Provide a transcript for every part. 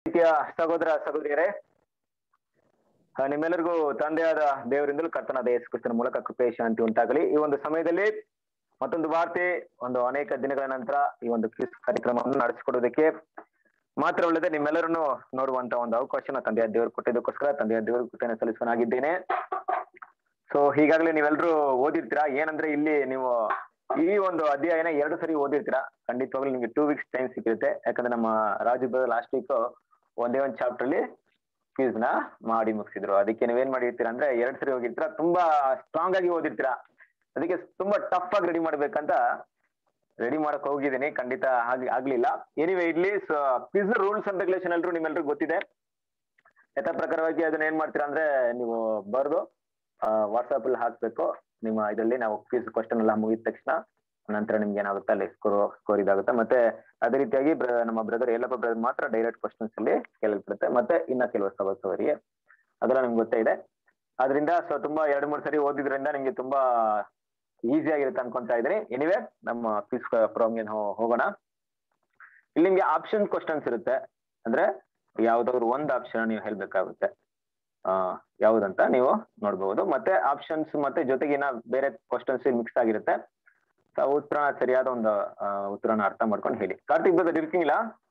ಪ್ರೀತಿಯ ಸಹೋದರ ಸಹೋದರಿಯರೇ, ನಿಮ್ಮೆಲ್ಲರಿಗೂ ತಂದೆಯಾದ ದೇವರಿಂದಲೂ ಕರ್ತನಾದ ಯೇಸು ಕ್ರಿಸ್ತನ ಮೂಲಕ ಕೃಪೆ ಶಾಂತಿ ಉಂಟಾಗಲಿ. ಈ ಒಂದು ಸಮಯದಲ್ಲಿ ಮತ್ತೊಂದು ವಾರ್ತೆ, ಒಂದು ಅನೇಕ ದಿನಗಳ ನಂತರ ಈ ಒಂದು ಕ್ವಿಜ್ ಕಾರ್ಯಕ್ರಮವನ್ನು ನಡೆಸಿಕೊಡೋದಕ್ಕೆ ಮಾತ್ರವಲ್ಲದೆ ನಿಮ್ಮೆಲ್ಲರನ್ನು ನೋಡುವಂತ ಒಂದು ಅವಕಾಶನ ತಂದೆಯ ದೇವರು ಕೊಟ್ಟಿದ್ದಕ್ಕೋಸ್ಕರ ತಂದೆಯ ದೇವರು ಕೃತಜ್ಞತೆ ಸಲ್ಲಿಸುವನಾಗಿದ್ದೇನೆ. ಸೊ ಈಗಾಗಲೇ ನೀವೆಲ್ಲರೂ ಓದಿರ್ತೀರಾ. ಏನಂದ್ರೆ ಇಲ್ಲಿ ನೀವು ಈ ಒಂದು ಅಧ್ಯಾಯನ 2 ಸರಿ ಓದಿರ್ತೀರಾ. ಖಂಡಿತವಾಗ್ಲೂ ನಿಮ್ಗೆ 2 weeks ಟೈಮ್ ಸಿಕ್ಕಿರುತ್ತೆ. ಯಾಕಂದ್ರೆ ನಮ್ಮ ರಾಜು ಲಾಸ್ಟ್ ವೀಕ್ ಒಂದೇ ಒಂದು ಚಾಪ್ಟರ್ ಅಲ್ಲಿ ಕ್ವಿಸ್ ನ ಮಾಡಿ ಮುಗಿಸಿದ್ರು. ಅದಕ್ಕೆ ನೀವೇನ್ ಮಾಡಿರ್ತೀರಾ ಅಂದ್ರೆ 2 ಸರಿ ಹೋಗಿರ್ತೀರಾ, ತುಂಬಾ ಸ್ಟ್ರಾಂಗ್ ಆಗಿ ಓದಿರ್ತೀರಾ. ಅದಕ್ಕೆ ತುಂಬಾ ಟಫ್ ಆಗಿ ರೆಡಿ ಮಾಡ್ಬೇಕಂತ ರೆಡಿ ಮಾಡಕ್ ಹೋಗಿದ್ದೀನಿ. ಖಂಡಿತ ಆಗ್ಲಿಲ್ಲ. ಎನಿವೆ, ಇಲ್ಲಿ ಕ್ವಿಸ್ ರೂಲ್ಸ್ ಅಂಡ್ ರೆಗ್ಯುಲೇಷನ್ ಎಲ್ಲರೂ ನಿಮ್ಮೆಲ್ಲರಿಗೂ ಗೊತ್ತಿದೆ. ಯಥಾ ಪ್ರಕಾರವಾಗಿ ಅದನ್ನ ಏನ್ ಮಾಡ್ತೀರಾ ಅಂದ್ರೆ ನೀವು ಬರ್ದು ವಾಟ್ಸ್ಆಪ್ ಅಲ್ಲಿ ಹಾಕ್ಬೇಕು. ನಿಮ್ಮ ಇದರಲ್ಲಿ ನಾವು ಕ್ವಿಸ್ ಕ್ವಶನ್ ಎಲ್ಲ ಮುಗಿದ ತಕ್ಷಣ ನಂತರ ನಿಮ್ಗೆ ಏನಾಗುತ್ತೆ ಅಲ್ಲಿ ಸ್ಕೋರ್ ಇದಾಗುತ್ತೆ. ಮತ್ತೆ ಅದೇ ರೀತಿಯಾಗಿ ನಮ್ಮ ಬ್ರದರ್ ಯಲ್ಲಪ್ಪ ಬ್ರದರ್ ಮಾತ್ರ ಡೈರೆಕ್ಟ್ ಕ್ವಶನ್ಸ್ ಅಲ್ಲಿ ಕೇಳಲ್ಪಡುತ್ತೆ. ಮತ್ತೆ ಇನ್ನ ಕೆಲವು ಸಹೋದರಿಗೆ ಅದೆಲ್ಲ ನಿಮ್ಗೆ ಗೊತ್ತೇ ಇದೆ. ಅದರಿಂದ ತುಂಬಾ 2-3 ಸರಿ ಓದಿದ್ರಿಂದ ನಿಮ್ಗೆ ತುಂಬಾ ಈಸಿ ಆಗಿರುತ್ತೆ ಅನ್ಕೊಂತಾ ಇದ್ದೀನಿ. ಎನಿವೆ, ನಮ್ಮ ಕ್ವಿಸ್ ಪ್ರೋಗ್ರಾಮ್ಗೆ ಹೋಗೋಣ. ಇಲ್ಲಿ ನಿಮ್ಗೆ ಆಪ್ಷನ್ ಕ್ವಶನ್ಸ್ ಇರುತ್ತೆ. ಅಂದ್ರೆ ಯಾವ್ದಾದ್ರು ಒಂದು ಆಪ್ಷನ್ ನೀವು ಹೇಳ್ಬೇಕಾಗುತ್ತೆ. ಯಾವುದಂತ ನೀವು ನೋಡ್ಬಹುದು. ಮತ್ತೆ ಆಪ್ಷನ್ಸ್ ಮತ್ತೆ ಜೊತೆಗಿನ ಬೇರೆ ಕ್ವಶನ್ಸ್ ಮಿಕ್ಸ್ ಆಗಿರುತ್ತೆ. ಉತ್ತರ ಸರಿಯಾದ ಒಂದು ಉತ್ತರನ ಅರ್ಥ ಮಾಡ್ಕೊಂಡು ಹೇಳಿ. ಕಾರ್ತಿಕ್ ಬ್ರದರ್ ಇರ್ತೀನಿಲ್ಲ?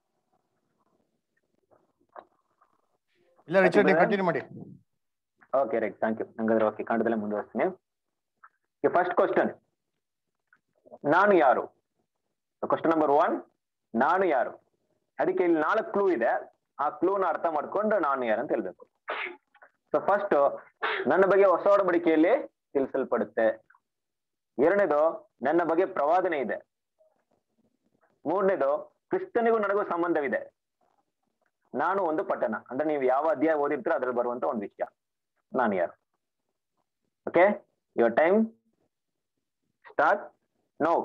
ಇಲ್ಲ ರಿಚರ್ಡ್, ಕಂಟಿನ್ಯೂ ಮಾಡಿ. Okay, right, thank you. ಹಂಗಾದ್ರೆ ಓಕೆ, ಕಾಂಡದಲ್ಲೇ ಮುಂದುವರಿಸ್ತೀನಿ. ಫಸ್ಟ್ ಕ್ವಶನ್, ನಾನು ಯಾರು? ಕ್ವಶನ್ ನಂಬರ್ 1, ನಾನು ಯಾರು? ಅದಕ್ಕೆ ಇಲ್ಲಿ 4 ಕ್ಲೂ ಇದೆ. ಆ ಕ್ಲೂನ ಅರ್ಥ ಮಾಡ್ಕೊಂಡು ನಾನು ಯಾರು ಅಂತ ಹೇಳ್ಬೇಕು. ಸೊ ಫಸ್ಟ್, ನನ್ನ ಬಗ್ಗೆ ಹೊಸ ಒಡಂಬಡಿಕೆಯಲ್ಲಿ ತಿಳಿಸಲ್ಪಡುತ್ತೆ. 2ನೇದು, ನನ್ನ ಬಗ್ಗೆ ಪ್ರವಾದನೆ ಇದೆ. 3ನೇದು, ಕ್ರಿಸ್ತನಿಗೂ ನನಗೂ ಸಂಬಂಧವಿದೆ. ನಾನು ಒಂದು ಪಟ್ಟಣ. ಅಂದ್ರೆ ನೀವು ಯಾವ ಅಧ್ಯಾಯ ಓದಿರ್ತೀರೋ ಅದ್ರಲ್ಲಿ ಬರುವಂತ ಒಂದು ವಿಷಯ. ನಾನು ಯಾರು? Okay, your time start now.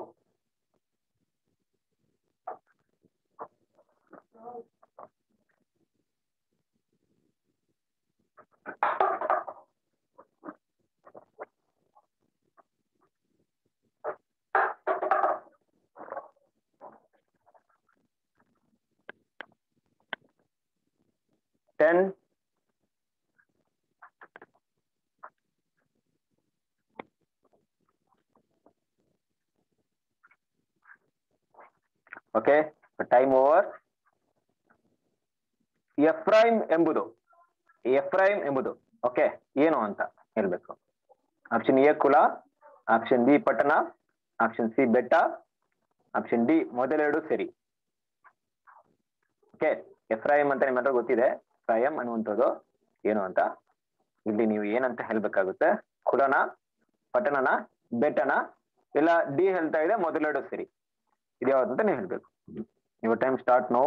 Okay, time over. Ephraim ಎಂಬುದು ಓಕೆ ಏನು ಅಂತ ಹೇಳ್ಬೇಕು. ಆಪ್ಷನ್ ಎ ಕುಲ, ಆಪ್ಷನ್ ಬಿ ಪಟ್ಟಣ, ಆಪ್ಷನ್ ಸಿ ಬೆಟ್ಟ, ಆಪ್ಷನ್ ಡಿ ಮೊದಲೆರಡು ಸರಿ. ಓಕೆ, ಎಫ್ರೈಮ್ ಅಂತ ನಿಮ್ಮೆಲ್ಲರೂ ಗೊತ್ತಿದೆ. ಎಫ್ರೈಮ್ ಅನ್ನುವಂಥದ್ದು ಏನು ಅಂತ ಇಲ್ಲಿ ನೀವು ಏನಂತ ಹೇಳ್ಬೇಕಾಗುತ್ತೆ. ಕುಲನ, ಪಟ್ಟಣನ, ಬೆಟ್ಟನ, ಇಲ್ಲ ಡಿ ಹೇಳ್ತಾ ಇದೆ ಮೊದಲೆರಡು ಸರಿ. ಇದ್ಯಾವ್ದಂತ ನೀವು ಹೇಳ್ಬೇಕು. Your time start now.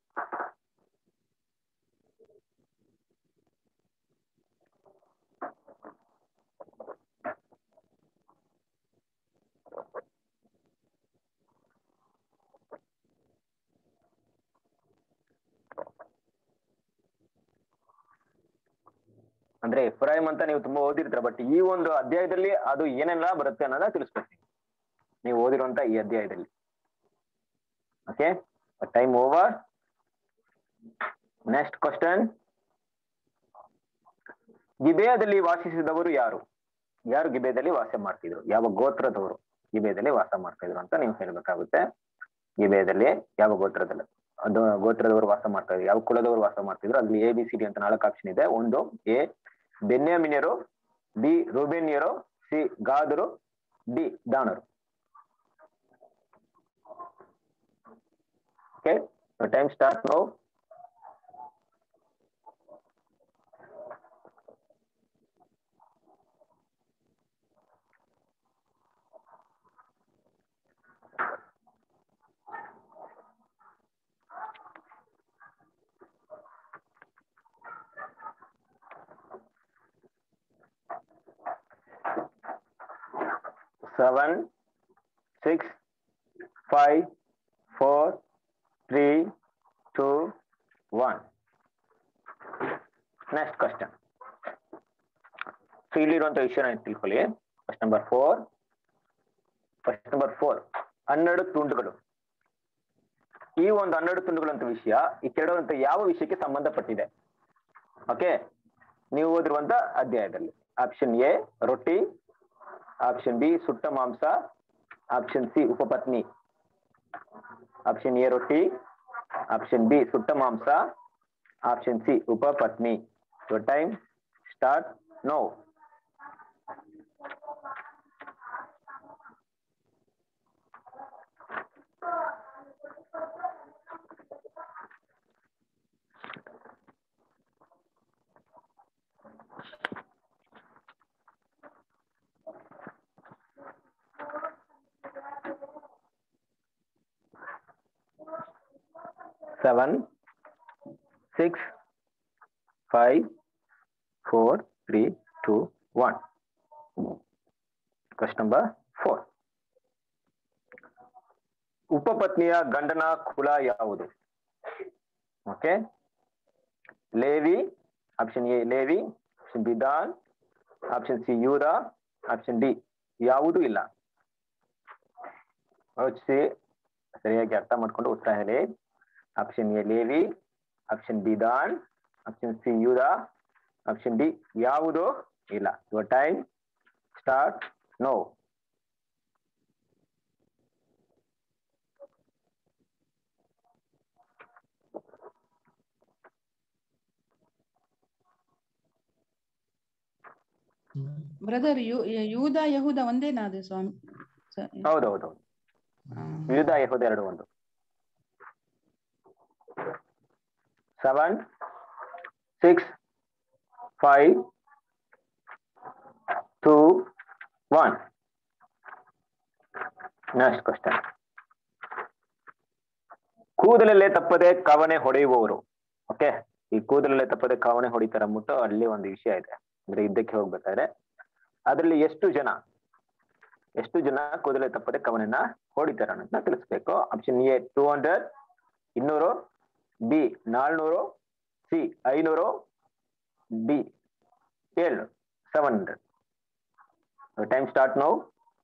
ಅಂದ್ರೆ ಎಫ್ರೈಮ್ ಅಂತ ನೀವು ತುಂಬಾ ಓದಿರ್ತೀರ, ಬಟ್ ಈ ಒಂದು ಅಧ್ಯಾಯದಲ್ಲಿ ಅದು ಏನೆಲ್ಲ ಬರುತ್ತೆ ಅನ್ನೋದ ತಿಳಿಸ್ಕೊಡ್ತೀನಿ ನೀವು ಓದಿರುವಂತ ಈ ಅಧ್ಯಾಯದಲ್ಲಿ. Okay, time over. Next question, ಗಿಬೆಯದಲ್ಲಿ ವಾಸಿಸಿದವರು ಯಾರು? ಯಾರು ಗಿಬೆಯದಲ್ಲಿ ವಾಸ ಮಾಡ್ತಿದ್ರು? ಯಾವ ಗೋತ್ರದವರು ಗಿಬೆಯದಲ್ಲಿ ವಾಸ ಮಾಡ್ತಾ ಇದ್ರು ಅಂತ ನೀವು ಹೇಳ್ಬೇಕಾಗುತ್ತೆ. ಗಿಬೆಯದಲ್ಲಿ ಯಾವ ಗೋತ್ರದವರು ವಾಸ ಮಾಡ್ತಾ ಇದ್ರು, ಯಾವ ಕುಲದವರು ವಾಸ ಮಾಡ್ತಿದ್ರು? ಅಲ್ಲಿ ABCD ಅಂತ 4 ಆಪ್ಷನ್ ಇದೆ. 1 ಎ ಬೆನ್ಯಾಮಿನ್ಯರು, ಬಿ ರೂಬೇನ್ಯರು, ಸಿ ಗಾದರು, ಡಿ ದಾನರು. Okay, time start now. Seven, 6, 5, 4, 3, 2, 1. Next question. So ಇಲ್ಲಿರುವಂತ ವಿಷಯ ತಿಳ್ಕೊಳ್ಳಿ. ಕ್ವಶನ್ ನಂಬರ್ 4, 12 ತುಂಡುಗಳು. ಈ ಒಂದು 12 ತುಂಡುಗಳಂತ ವಿಷಯ ಈ ಕೆರಡುವಂತ ಯಾವ ವಿಷಯಕ್ಕೆ ಸಂಬಂಧಪಟ್ಟಿದೆ? ಓಕೆ, ನೀವು ಓದಿರುವಂತ ಅಧ್ಯಾಯದಲ್ಲಿ ಆಪ್ಷನ್ ಎ ರೊಟ್ಟಿ, ಆಪ್ಷನ್ ಬಿ ಸುಟ್ಟ ಮಾಂಸ, ಆಪ್ಷನ್ ಸಿ ಉಪಪತ್ನಿ. ಆಪ್ಷನ್ ಎ ರೊಟ್ಟಿ, ಆಪ್ಷನ್ ಬಿ ಸುಟ್ಟ ಮಾಂಸ, ಆಪ್ಷನ್ ಸಿ ಉಪಪತ್ನಿ. Your time start now. Seven, 6, 5, 4, 3, 2, 1. Question number 4. ಉಪಪತ್ನಿಯ ಗಂಡನ ಕುಲ ಯಾವುದು? Okay, Levi, option A Levi, option B Dan, option C ಯೂದ, ಆಪ್ಷನ್ ಡಿ ಯಾವುದೂ ಇಲ್ಲ. ಯೋಚಿಸಿ ಸರಿಯಾಗಿ ಅರ್ಥ ಮಾಡ್ಕೊಂಡು ಉತ್ತರ ಹೇಳಿ. Option A Levi, option B Dan, option C ಯೂದ, ಆಪ್ಷನ್ ಡಿ ಯಾವುದೂ ಇಲ್ಲ. Your time start now. Brother ಯೂದ ಯಹೂದ ಒಂದೇನಾ ಅದು ಸ್ವಾಮಿ? ಹೌದೌದು, ಯೂದ ಯಹೂದ ಎರಡು ಒಂದು. 7, 6, 5, 2, 1. Next question. ಕೂದಲಲ್ಲೇ ತಪ್ಪದೆ ಕವಣೆ ಹೊಡೆಯುವವರು. ಓಕೆ, ಈ ಕೂದಲಲ್ಲೇ ತಪ್ಪದೆ ಕವಣೆ ಹೊಡಿತಾರ ಅಂದ್ಬಿಟ್ಟು ಅಲ್ಲಿ ಒಂದು ವಿಷಯ ಇದೆ. ಅಂದ್ರೆ ಯುದ್ಧಕ್ಕೆ ಹೋಗ್ಬೇಕಾದ್ರೆ ಅದರಲ್ಲಿ ಎಷ್ಟು ಜನ ಕೂದಲೇ ತಪ್ಪದೆ ಕವಣೆನ ಹೊಡಿತಾರ ಅನ್ನೋದನ್ನ ತಿಳಿಸ್ಬೇಕು. Option A 200, 200, B 400, C 500, D 700, 700. Time start now.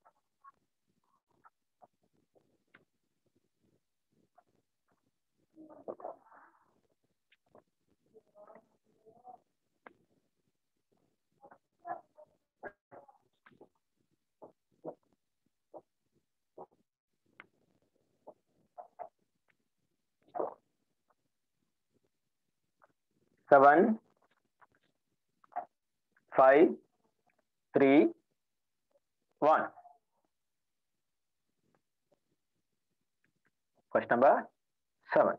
Seven, 5, 3, 1. Question number 7.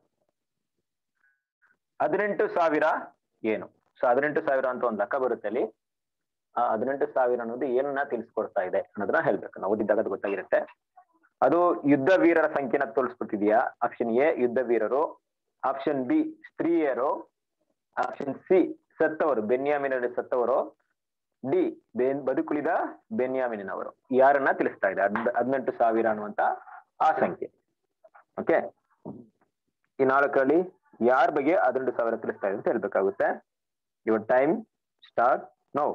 18,000 ಏನು? ಸೊ 18,000 ಅಂತ ಒಂದು ಲೆಕ್ಕ ಬರುತ್ತೆ ಅಲ್ಲಿ. ಆ 18,000 ಅನ್ನೋದು ಏನನ್ನ ತಿಳಿಸ್ಕೊಡ್ತಾ ಇದೆ ಅನ್ನೋದನ್ನ ಹೇಳ್ಬೇಕು. ನಾವು ಓದಿದ್ದಾಗ ಅದು ಗೊತ್ತಾಗಿರುತ್ತೆ. ಅದು ಯುದ್ಧ ವೀರರ ಸಂಖ್ಯೆನ ತೋರಿಸ್ಬಿಟ್ಟಿದ್ಯಾ? ಆಪ್ಷನ್ ಎ ಯುದ್ಧ ವೀರರು, ಆಪ್ಷನ್ ಬಿ ಸ್ತ್ರೀಯರು, ಆಪ್ಷನ್ ಸಿ ಸತ್ತವರು ಬೆನ್ಯಾಮಿನಲ್ಲಿ ಸತ್ತವರು, ಡಿ ಬದುಕುಳಿದ ಬೆನ್ಯಾಮಿನವರು. ಯಾರನ್ನ ತಿಳಿಸ್ತಾ ಇದೆ 18,000 ಅನ್ನುವಂತ ಆ ಸಂಖ್ಯೆ? ಓಕೆ, ಈ 4ರಲ್ಲಿ ಯಾರ ಬಗ್ಗೆ 18,000 ತಿಳಿಸ್ತಾ ಇದೆ ಅಂತ ಹೇಳ್ಬೇಕಾಗುತ್ತೆ. Your time start now.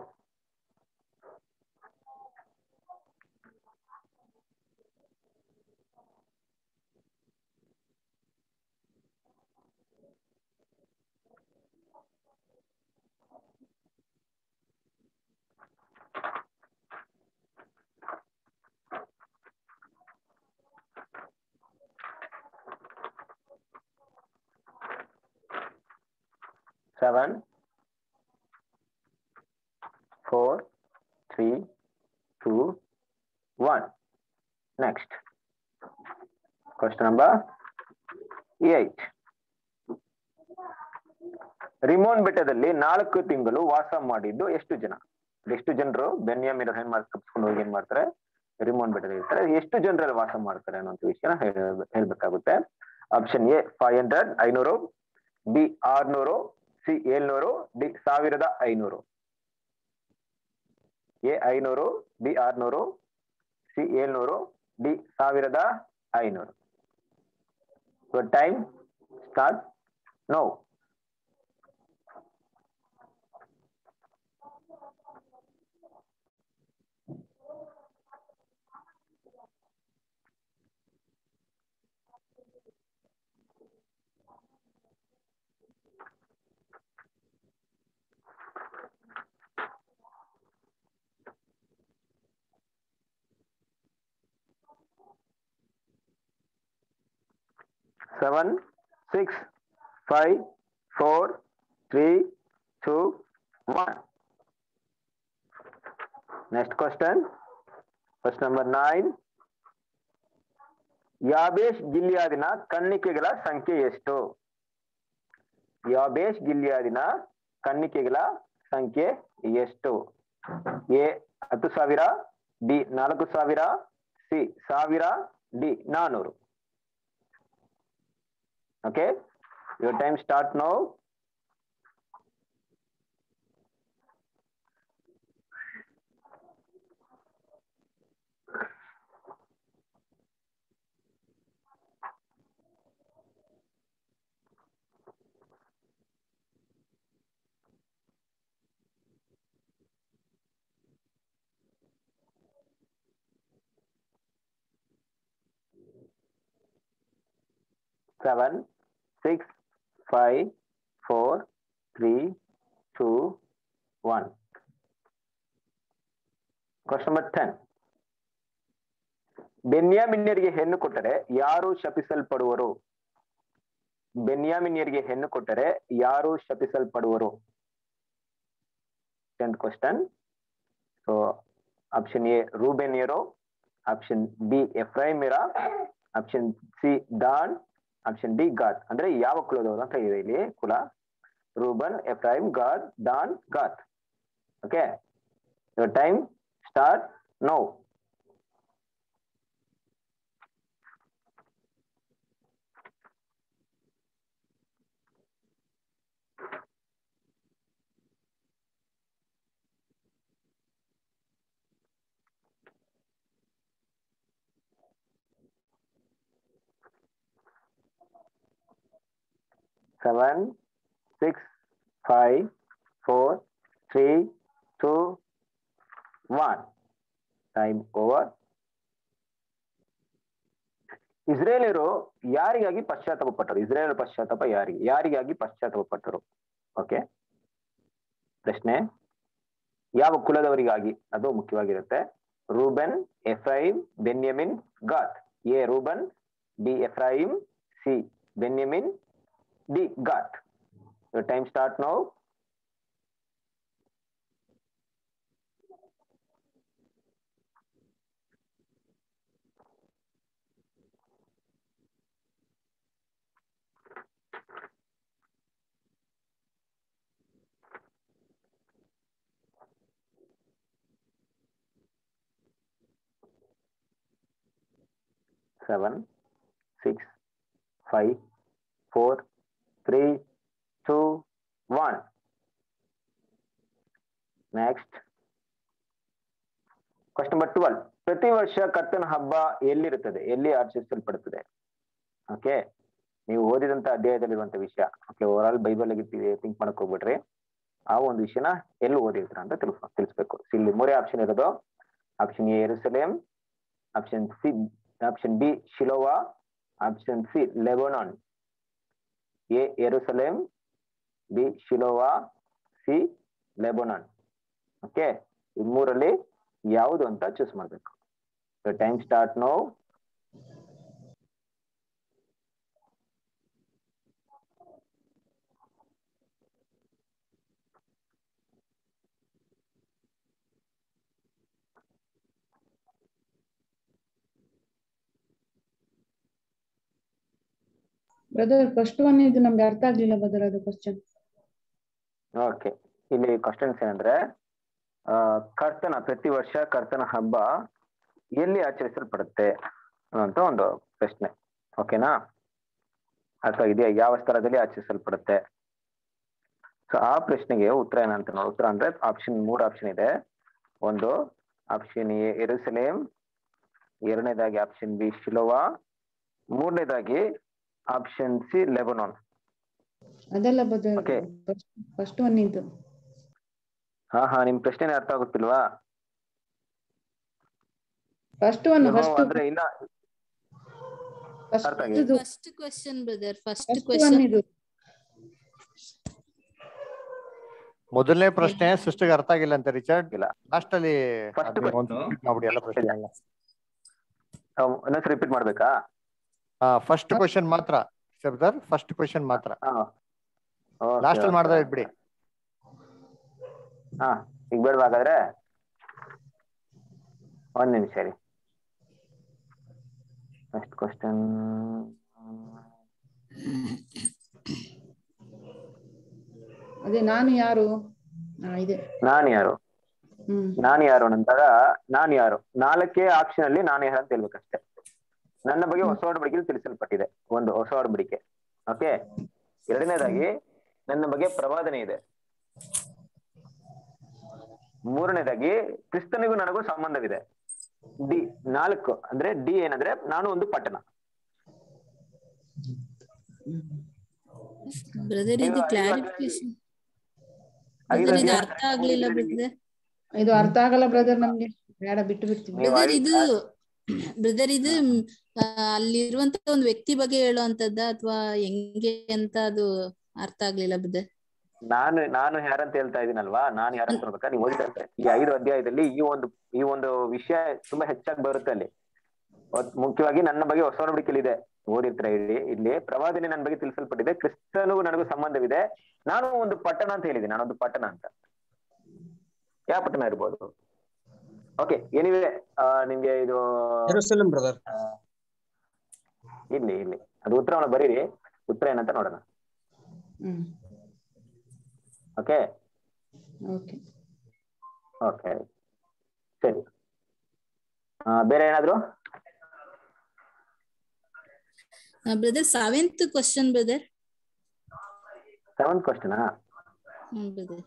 Seven, 4, 3, 2, 1. Next. Question number 8. ರಿಮೋನ್ ಬೆಟ್ಟದಲ್ಲಿ 4 ತಿಂಗಳು ವಾಸ ಮಾಡಿದ್ದು ಎಷ್ಟು ಜನ? ಎಷ್ಟು ಜನರು ಬೆನ್ಯಾಮಿನ್ ತಪ್ಪಿಸ್ಕೊಂಡು ಹೋಗಿ ಏನ್ ಮಾಡ್ತಾರೆ? ರಿಮೋನ್ ಬೆಟ್ಟದಲ್ಲಿ ಇರ್ತಾರೆ. ಎಷ್ಟು ಜನರಲ್ಲಿ ವಾಸ ಮಾಡ್ತಾರೆ ಅನ್ನೋ ವಿಷಯನ ಹೇಳ್ಬೇಕಾಗುತ್ತೆ. Option A 500, 500, B 600, C 700, D 1500. A 500, B 600, C 700, D 1500. Your time start now. 7 6 5 4 3 2 1. Next question. Question number 9. ಯಾಬೇಷ್ ಗಿಲ್ಯಾದಿನ ಕನ್ನಿಕೆಗಳ ಸಂಖ್ಯೆ ಎಷ್ಟು? ಯಾಬೇಷ್ ಗಿಲ್ಯಾದಿನ ಕನ್ನಿಕೆಗಳ ಸಂಖ್ಯೆ ಎಷ್ಟು? A 10,000, B 4,000, C 1000, D 400. Okay, your time start now. Seven, 6, 5, 4, 3, 2, 1. Question number 10. ಬೆನ್ಯಾಮಿನ್ಯರಿಗೆ ಹೆಣ್ಣು ಕೊಟ್ಟರೆ ಯಾರು ಶಪಿಸಲ್ಪಡುವರು? ಬೆನ್ಯಾಮಿನ್ಯರಿಗೆ ಹೆಣ್ಣು ಕೊಟ್ಟರೆ ಯಾರು ಶಪಿಸಲ್ಪಡುವರು? 10th question. So option A ರೂಬೇನ್ಯರು, ಆಪ್ಷನ್ ಬಿ ಎಫ್ರೈಮ್ಯರ, option C Dan, option D Gad. ಅಂದ್ರೆ ಯಾವ ಕುಲದವರು ಅಂತ ಇದೆ ಇಲ್ಲಿ ಕುಲ. Reuben, Ephraim, Gad, Dan, Gad. Okay, your time start now. Seven, 6, 5, 4, 3, 2, 1. Time over. ಇಸ್ರೇಲಿಯರು ಯಾರಿಗಾಗಿ ಪಶ್ಚಾತ್ತಾಪ ಪಟ್ಟರು? ಇಸ್ರೇಲ್ ಪಶ್ಚಾತ್ತಾಪ ಯಾರಿಗಾಗಿ ಪಶ್ಚಾತ್ತಾಪ ಪಟ್ಟರು? ಓಕೆ, ಪ್ರಶ್ನೆ ಯಾವ ಕುಲದವರಿಗಾಗಿ ಅದು ಮುಖ್ಯವಾಗಿರುತ್ತೆ. Reuben, Ephraim, Benjamin, Gad. A Reuben, B Ephraim, C Benjamin, D Gad. Your time start now. Seven, 6, 5, 4, 3, 2, 1. Next. Question number 12. ಪ್ರತಿ ವರ್ಷ ಕರ್ತನ ಹಬ್ಬ ಎಲ್ಲಿರುತ್ತದೆ? ಎಲ್ಲಿ ಆಚರಿಸಲ್ಪಡುತ್ತದೆ? ಓಕೆ, ನೀವು ಓದಿದಂತ ಅಧ್ಯಾಯದಲ್ಲಿರುವಂತ ವಿಷಯ. Okay, over all Bible think ಮಾಡಕ್ ಹೋಗ್ಬಿಟ್ರಿ. ಆ ಒಂದು ವಿಷಯನ ಎಲ್ಲಿ ಓದಿರ್ತೀರ ಅಂತ ತಿಳಿಸ್ಬೇಕು. ಇಲ್ಲಿ 3 ಆಪ್ಷನ್ ಇರೋದು. Option A Jerusalem, option B ಶಿಲೋವಾ, option C Lebanon. A Jerusalem, B ಶಿಲೋವಾ, ಸಿ ಲೆಬನಾನ್. ಓಕೆ, ಈ 3ರಲ್ಲಿ ಯಾವುದು ಅಂತ ಚೂಸ್ ಮಾಡ್ಬೇಕು. Time start now. Brother first one ಇದು ನಮ್ಗೆ ಅರ್ಥ ಆಗ್ಲಿಲ್ಲ ಬ್ರದರ್, ಅದು ಕ್ವಶನ್. ಓಕೆ, ಇಲ್ಲಿ ಕ್ವಶನ್ಸ್ ಏನಂದ್ರೆ ಕರ್ತನ ಪ್ರತಿ ವರ್ಷ ಕರ್ತನ ಹಬ್ಬ ಎಲ್ಲಿ ಆಚರಿಸಲ್ಪಡುತ್ತೆ ಅನ್ನುವಂತ ಒಂದು ಪ್ರಶ್ನೆ. ಓಕೆನಾ, ಅಥವಾ ಇದೆಯಾ ಯಾವ ಸ್ಥಳದಲ್ಲಿ ಆಚರಿಸಲ್ಪಡುತ್ತೆ? ಸೊ ಆ ಪ್ರಶ್ನೆಗೆ ಉತ್ತರ ಏನಂತ ನೋಡಿ. ಉತ್ತರ ಅಂದ್ರೆ ಆಪ್ಷನ್ 3 ಆಪ್ಷನ್ ಇದೆ. ಒಂದು ಆಪ್ಷನ್ ಎ ಯೆರೂಸಲೇಮ್, ಎರಡನೇದಾಗಿ ಆಪ್ಷನ್ ಬಿ ಶಿಲೋವಾ, ಮೂರನೇದಾಗಿ ಆಪ್ಷನ್ ಸಿ ಲೆಬನಾನ್. ಅದಲ್ಲ ಬ್ರದರ್, ಓಕೆ, ಫಸ್ಟ್ ಒನ್ ಇದು. ಹಾ ನಿಮ್ ಪ್ರಶ್ನೆ ಅರ್ಥ ಆಗುತ್ತಿಲ್ವಾ? ಫಸ್ಟ್ ಒನ್ ಅಂದ್ರೆ ಇನ್ನ ಅರ್ಥ ಆಗಿದೆ. First question brother, first question ಇದು. ಮೊದಲನೇ ಪ್ರಶ್ನೆ ಸೃಷ್ಟಿಗೆ ಅರ್ಥ ಆಗಿಲ್ಲ ಅಂತ ರಿಚರ್ಡ್. ಇಲ್ಲ, ಲಾಸ್ಟ್ ಅಲ್ಲಿ ಫಸ್ಟ್ ಮಾಡ್ಬಿಡಿ ಎಲ್ಲ ಪ್ರಶ್ನೆ. ಇನ್ನೊಂದ್ಸರಿ ರಿಪೀಟ್ ಮಾಡ್ಬೇಕಾ? ಫಸ್ಟ್ ಕ್ವೆಶ್ಚನ್ ಮಾತ್ರ ಬ್ರದರ್ ಫಸ್ಟ್ ಕ್ವೆಶನ್ ಮಾತ್ರ ಹಾ ಲಾಸ್ಟ್ ಅಲ್ಲಿ ಮಾಡಿದ್ರೆ ಬಿಡಿ. ಹಾ ಈಗ ಬೇಡವಾಗಾದ್ರೆ ಒಂದ್ ನಿಮಿಷ ರೀ. ಫಸ್ಟ್ ಕ್ವಶನ್ ಅದೇ ನಾನು ಯಾರು ಇದೆ. ನಾನು ಯಾರು ಅಂದಾಗ ನಾನು ಯಾರು 4 ಆಪ್ಷನ್ ಅಲ್ಲಿ ನಾನು ಯಾರು ಅಂತ ಹೇಳ್ಬೇಕಷ್ಟೇ. ನನ್ನ ಬಗ್ಗೆ ಹೊಸ ಒಡಂಬಡಿಕೆಯಲ್ಲಿ ತಿಳಿಸಲ್ಪಟ್ಟಿದೆ, ಒಂದು ಹೊಸ ಒಡಂಬಡಿಕೆ. ಓಕೆ, ಎರಡನೇದಾಗಿ ನನ್ನ ಬಗ್ಗೆ ಪ್ರವಾದನೆ ಇದೆ. ಮೂರನೇದಾಗಿ ಕ್ರಿಸ್ತನಿಗೂ ನನಗೂ ಸಂಬಂಧವಿದೆ. ಡಿ 4 ಅಂದ್ರೆ ಡಿ ಏನಂದ್ರೆ ನಾನು ಒಂದು ಪಟ್ಟಣ. ಬ್ರದರ್ ಇದು ಕ್ಲಾರಿಫಿಕೇಶನ್ ಅರ್ಥ ಆಗ್ಲಿಲ್ಲ ಬ್ರದರ್. ಇದು ಅರ್ಥ ಆಗಲ್ಲ ಬ್ರದರ್, ನಮ್ಗೆ ಬೇಡ ಬಿಟ್ಟು ಬಿಡ್ತೀವಿ. ಬ್ರದರ್ ಇದು ಅಲ್ಲಿರುವಂತ ಒಂದು ವ್ಯಕ್ತಿ ಬಗ್ಗೆ ಹೇಳುವಂತದ್ದ ಅಥವಾ ಹೆಂಗೆ ಅಂತ ಅದು ಅರ್ಥ ಆಗ್ಲಿಲ್ಲ ಬ್ರದರ್. ನಾನು ಯಾರಂತ ಹೇಳ್ತಾ ಇದೀನಲ್ವಾ, ನಾನು ಯಾರಂತ ನೋಡ್ಬೇಕಾ, ನೀವು ಓದಿತಾ ಇರ್ತಾರೆ ಈ 5 ಅಧ್ಯಾಯದಲ್ಲಿ ಈ ಒಂದು ವಿಷಯ ತುಂಬಾ ಹೆಚ್ಚಾಗಿ ಬರುತ್ತೆ ಅಲ್ಲಿ. ಮುಖ್ಯವಾಗಿ ನನ್ನ ಬಗ್ಗೆ ಹೊಸ ಒಡಂಬಡಿಕೆಯಲ್ಲಿ ಇದೆ, ಓದಿರ್ತಾರೆ. ಇಲ್ಲಿ ಪ್ರವಾದನೆ ನನ್ನ ಬಗ್ಗೆ ತಿಳಿಸಲ್ಪಟ್ಟಿದೆ, ಕ್ರಿಸ್ತನಿಗೂ ನನಗೂ ಸಂಬಂಧವಿದೆ, ನಾನು ಒಂದು ಪಟ್ಟಣ ಅಂತ ಹೇಳಿದೆ. ನಾನೊಂದು ಪಟ್ಟಣ ಅಂತ, ಯಾವ ಪಟ್ಟಣ ಇರ್ಬೋದು? ಓಕೆ, ಎನಿವೆ ನಿಮ್ಗೆ ಇದು ಇಲ್ಲಿ ಅದು ಉತ್ತರವನ್ನು ಬರೀರಿ. ಉತ್ತರ ಏನಂತ ನೋಡೋಣ. ಓಕೆ ಓಕೆ ಸರಿ. ಬೇರೆ ಏನಾದ್ರು brother? 7th question brother. 7th question brother.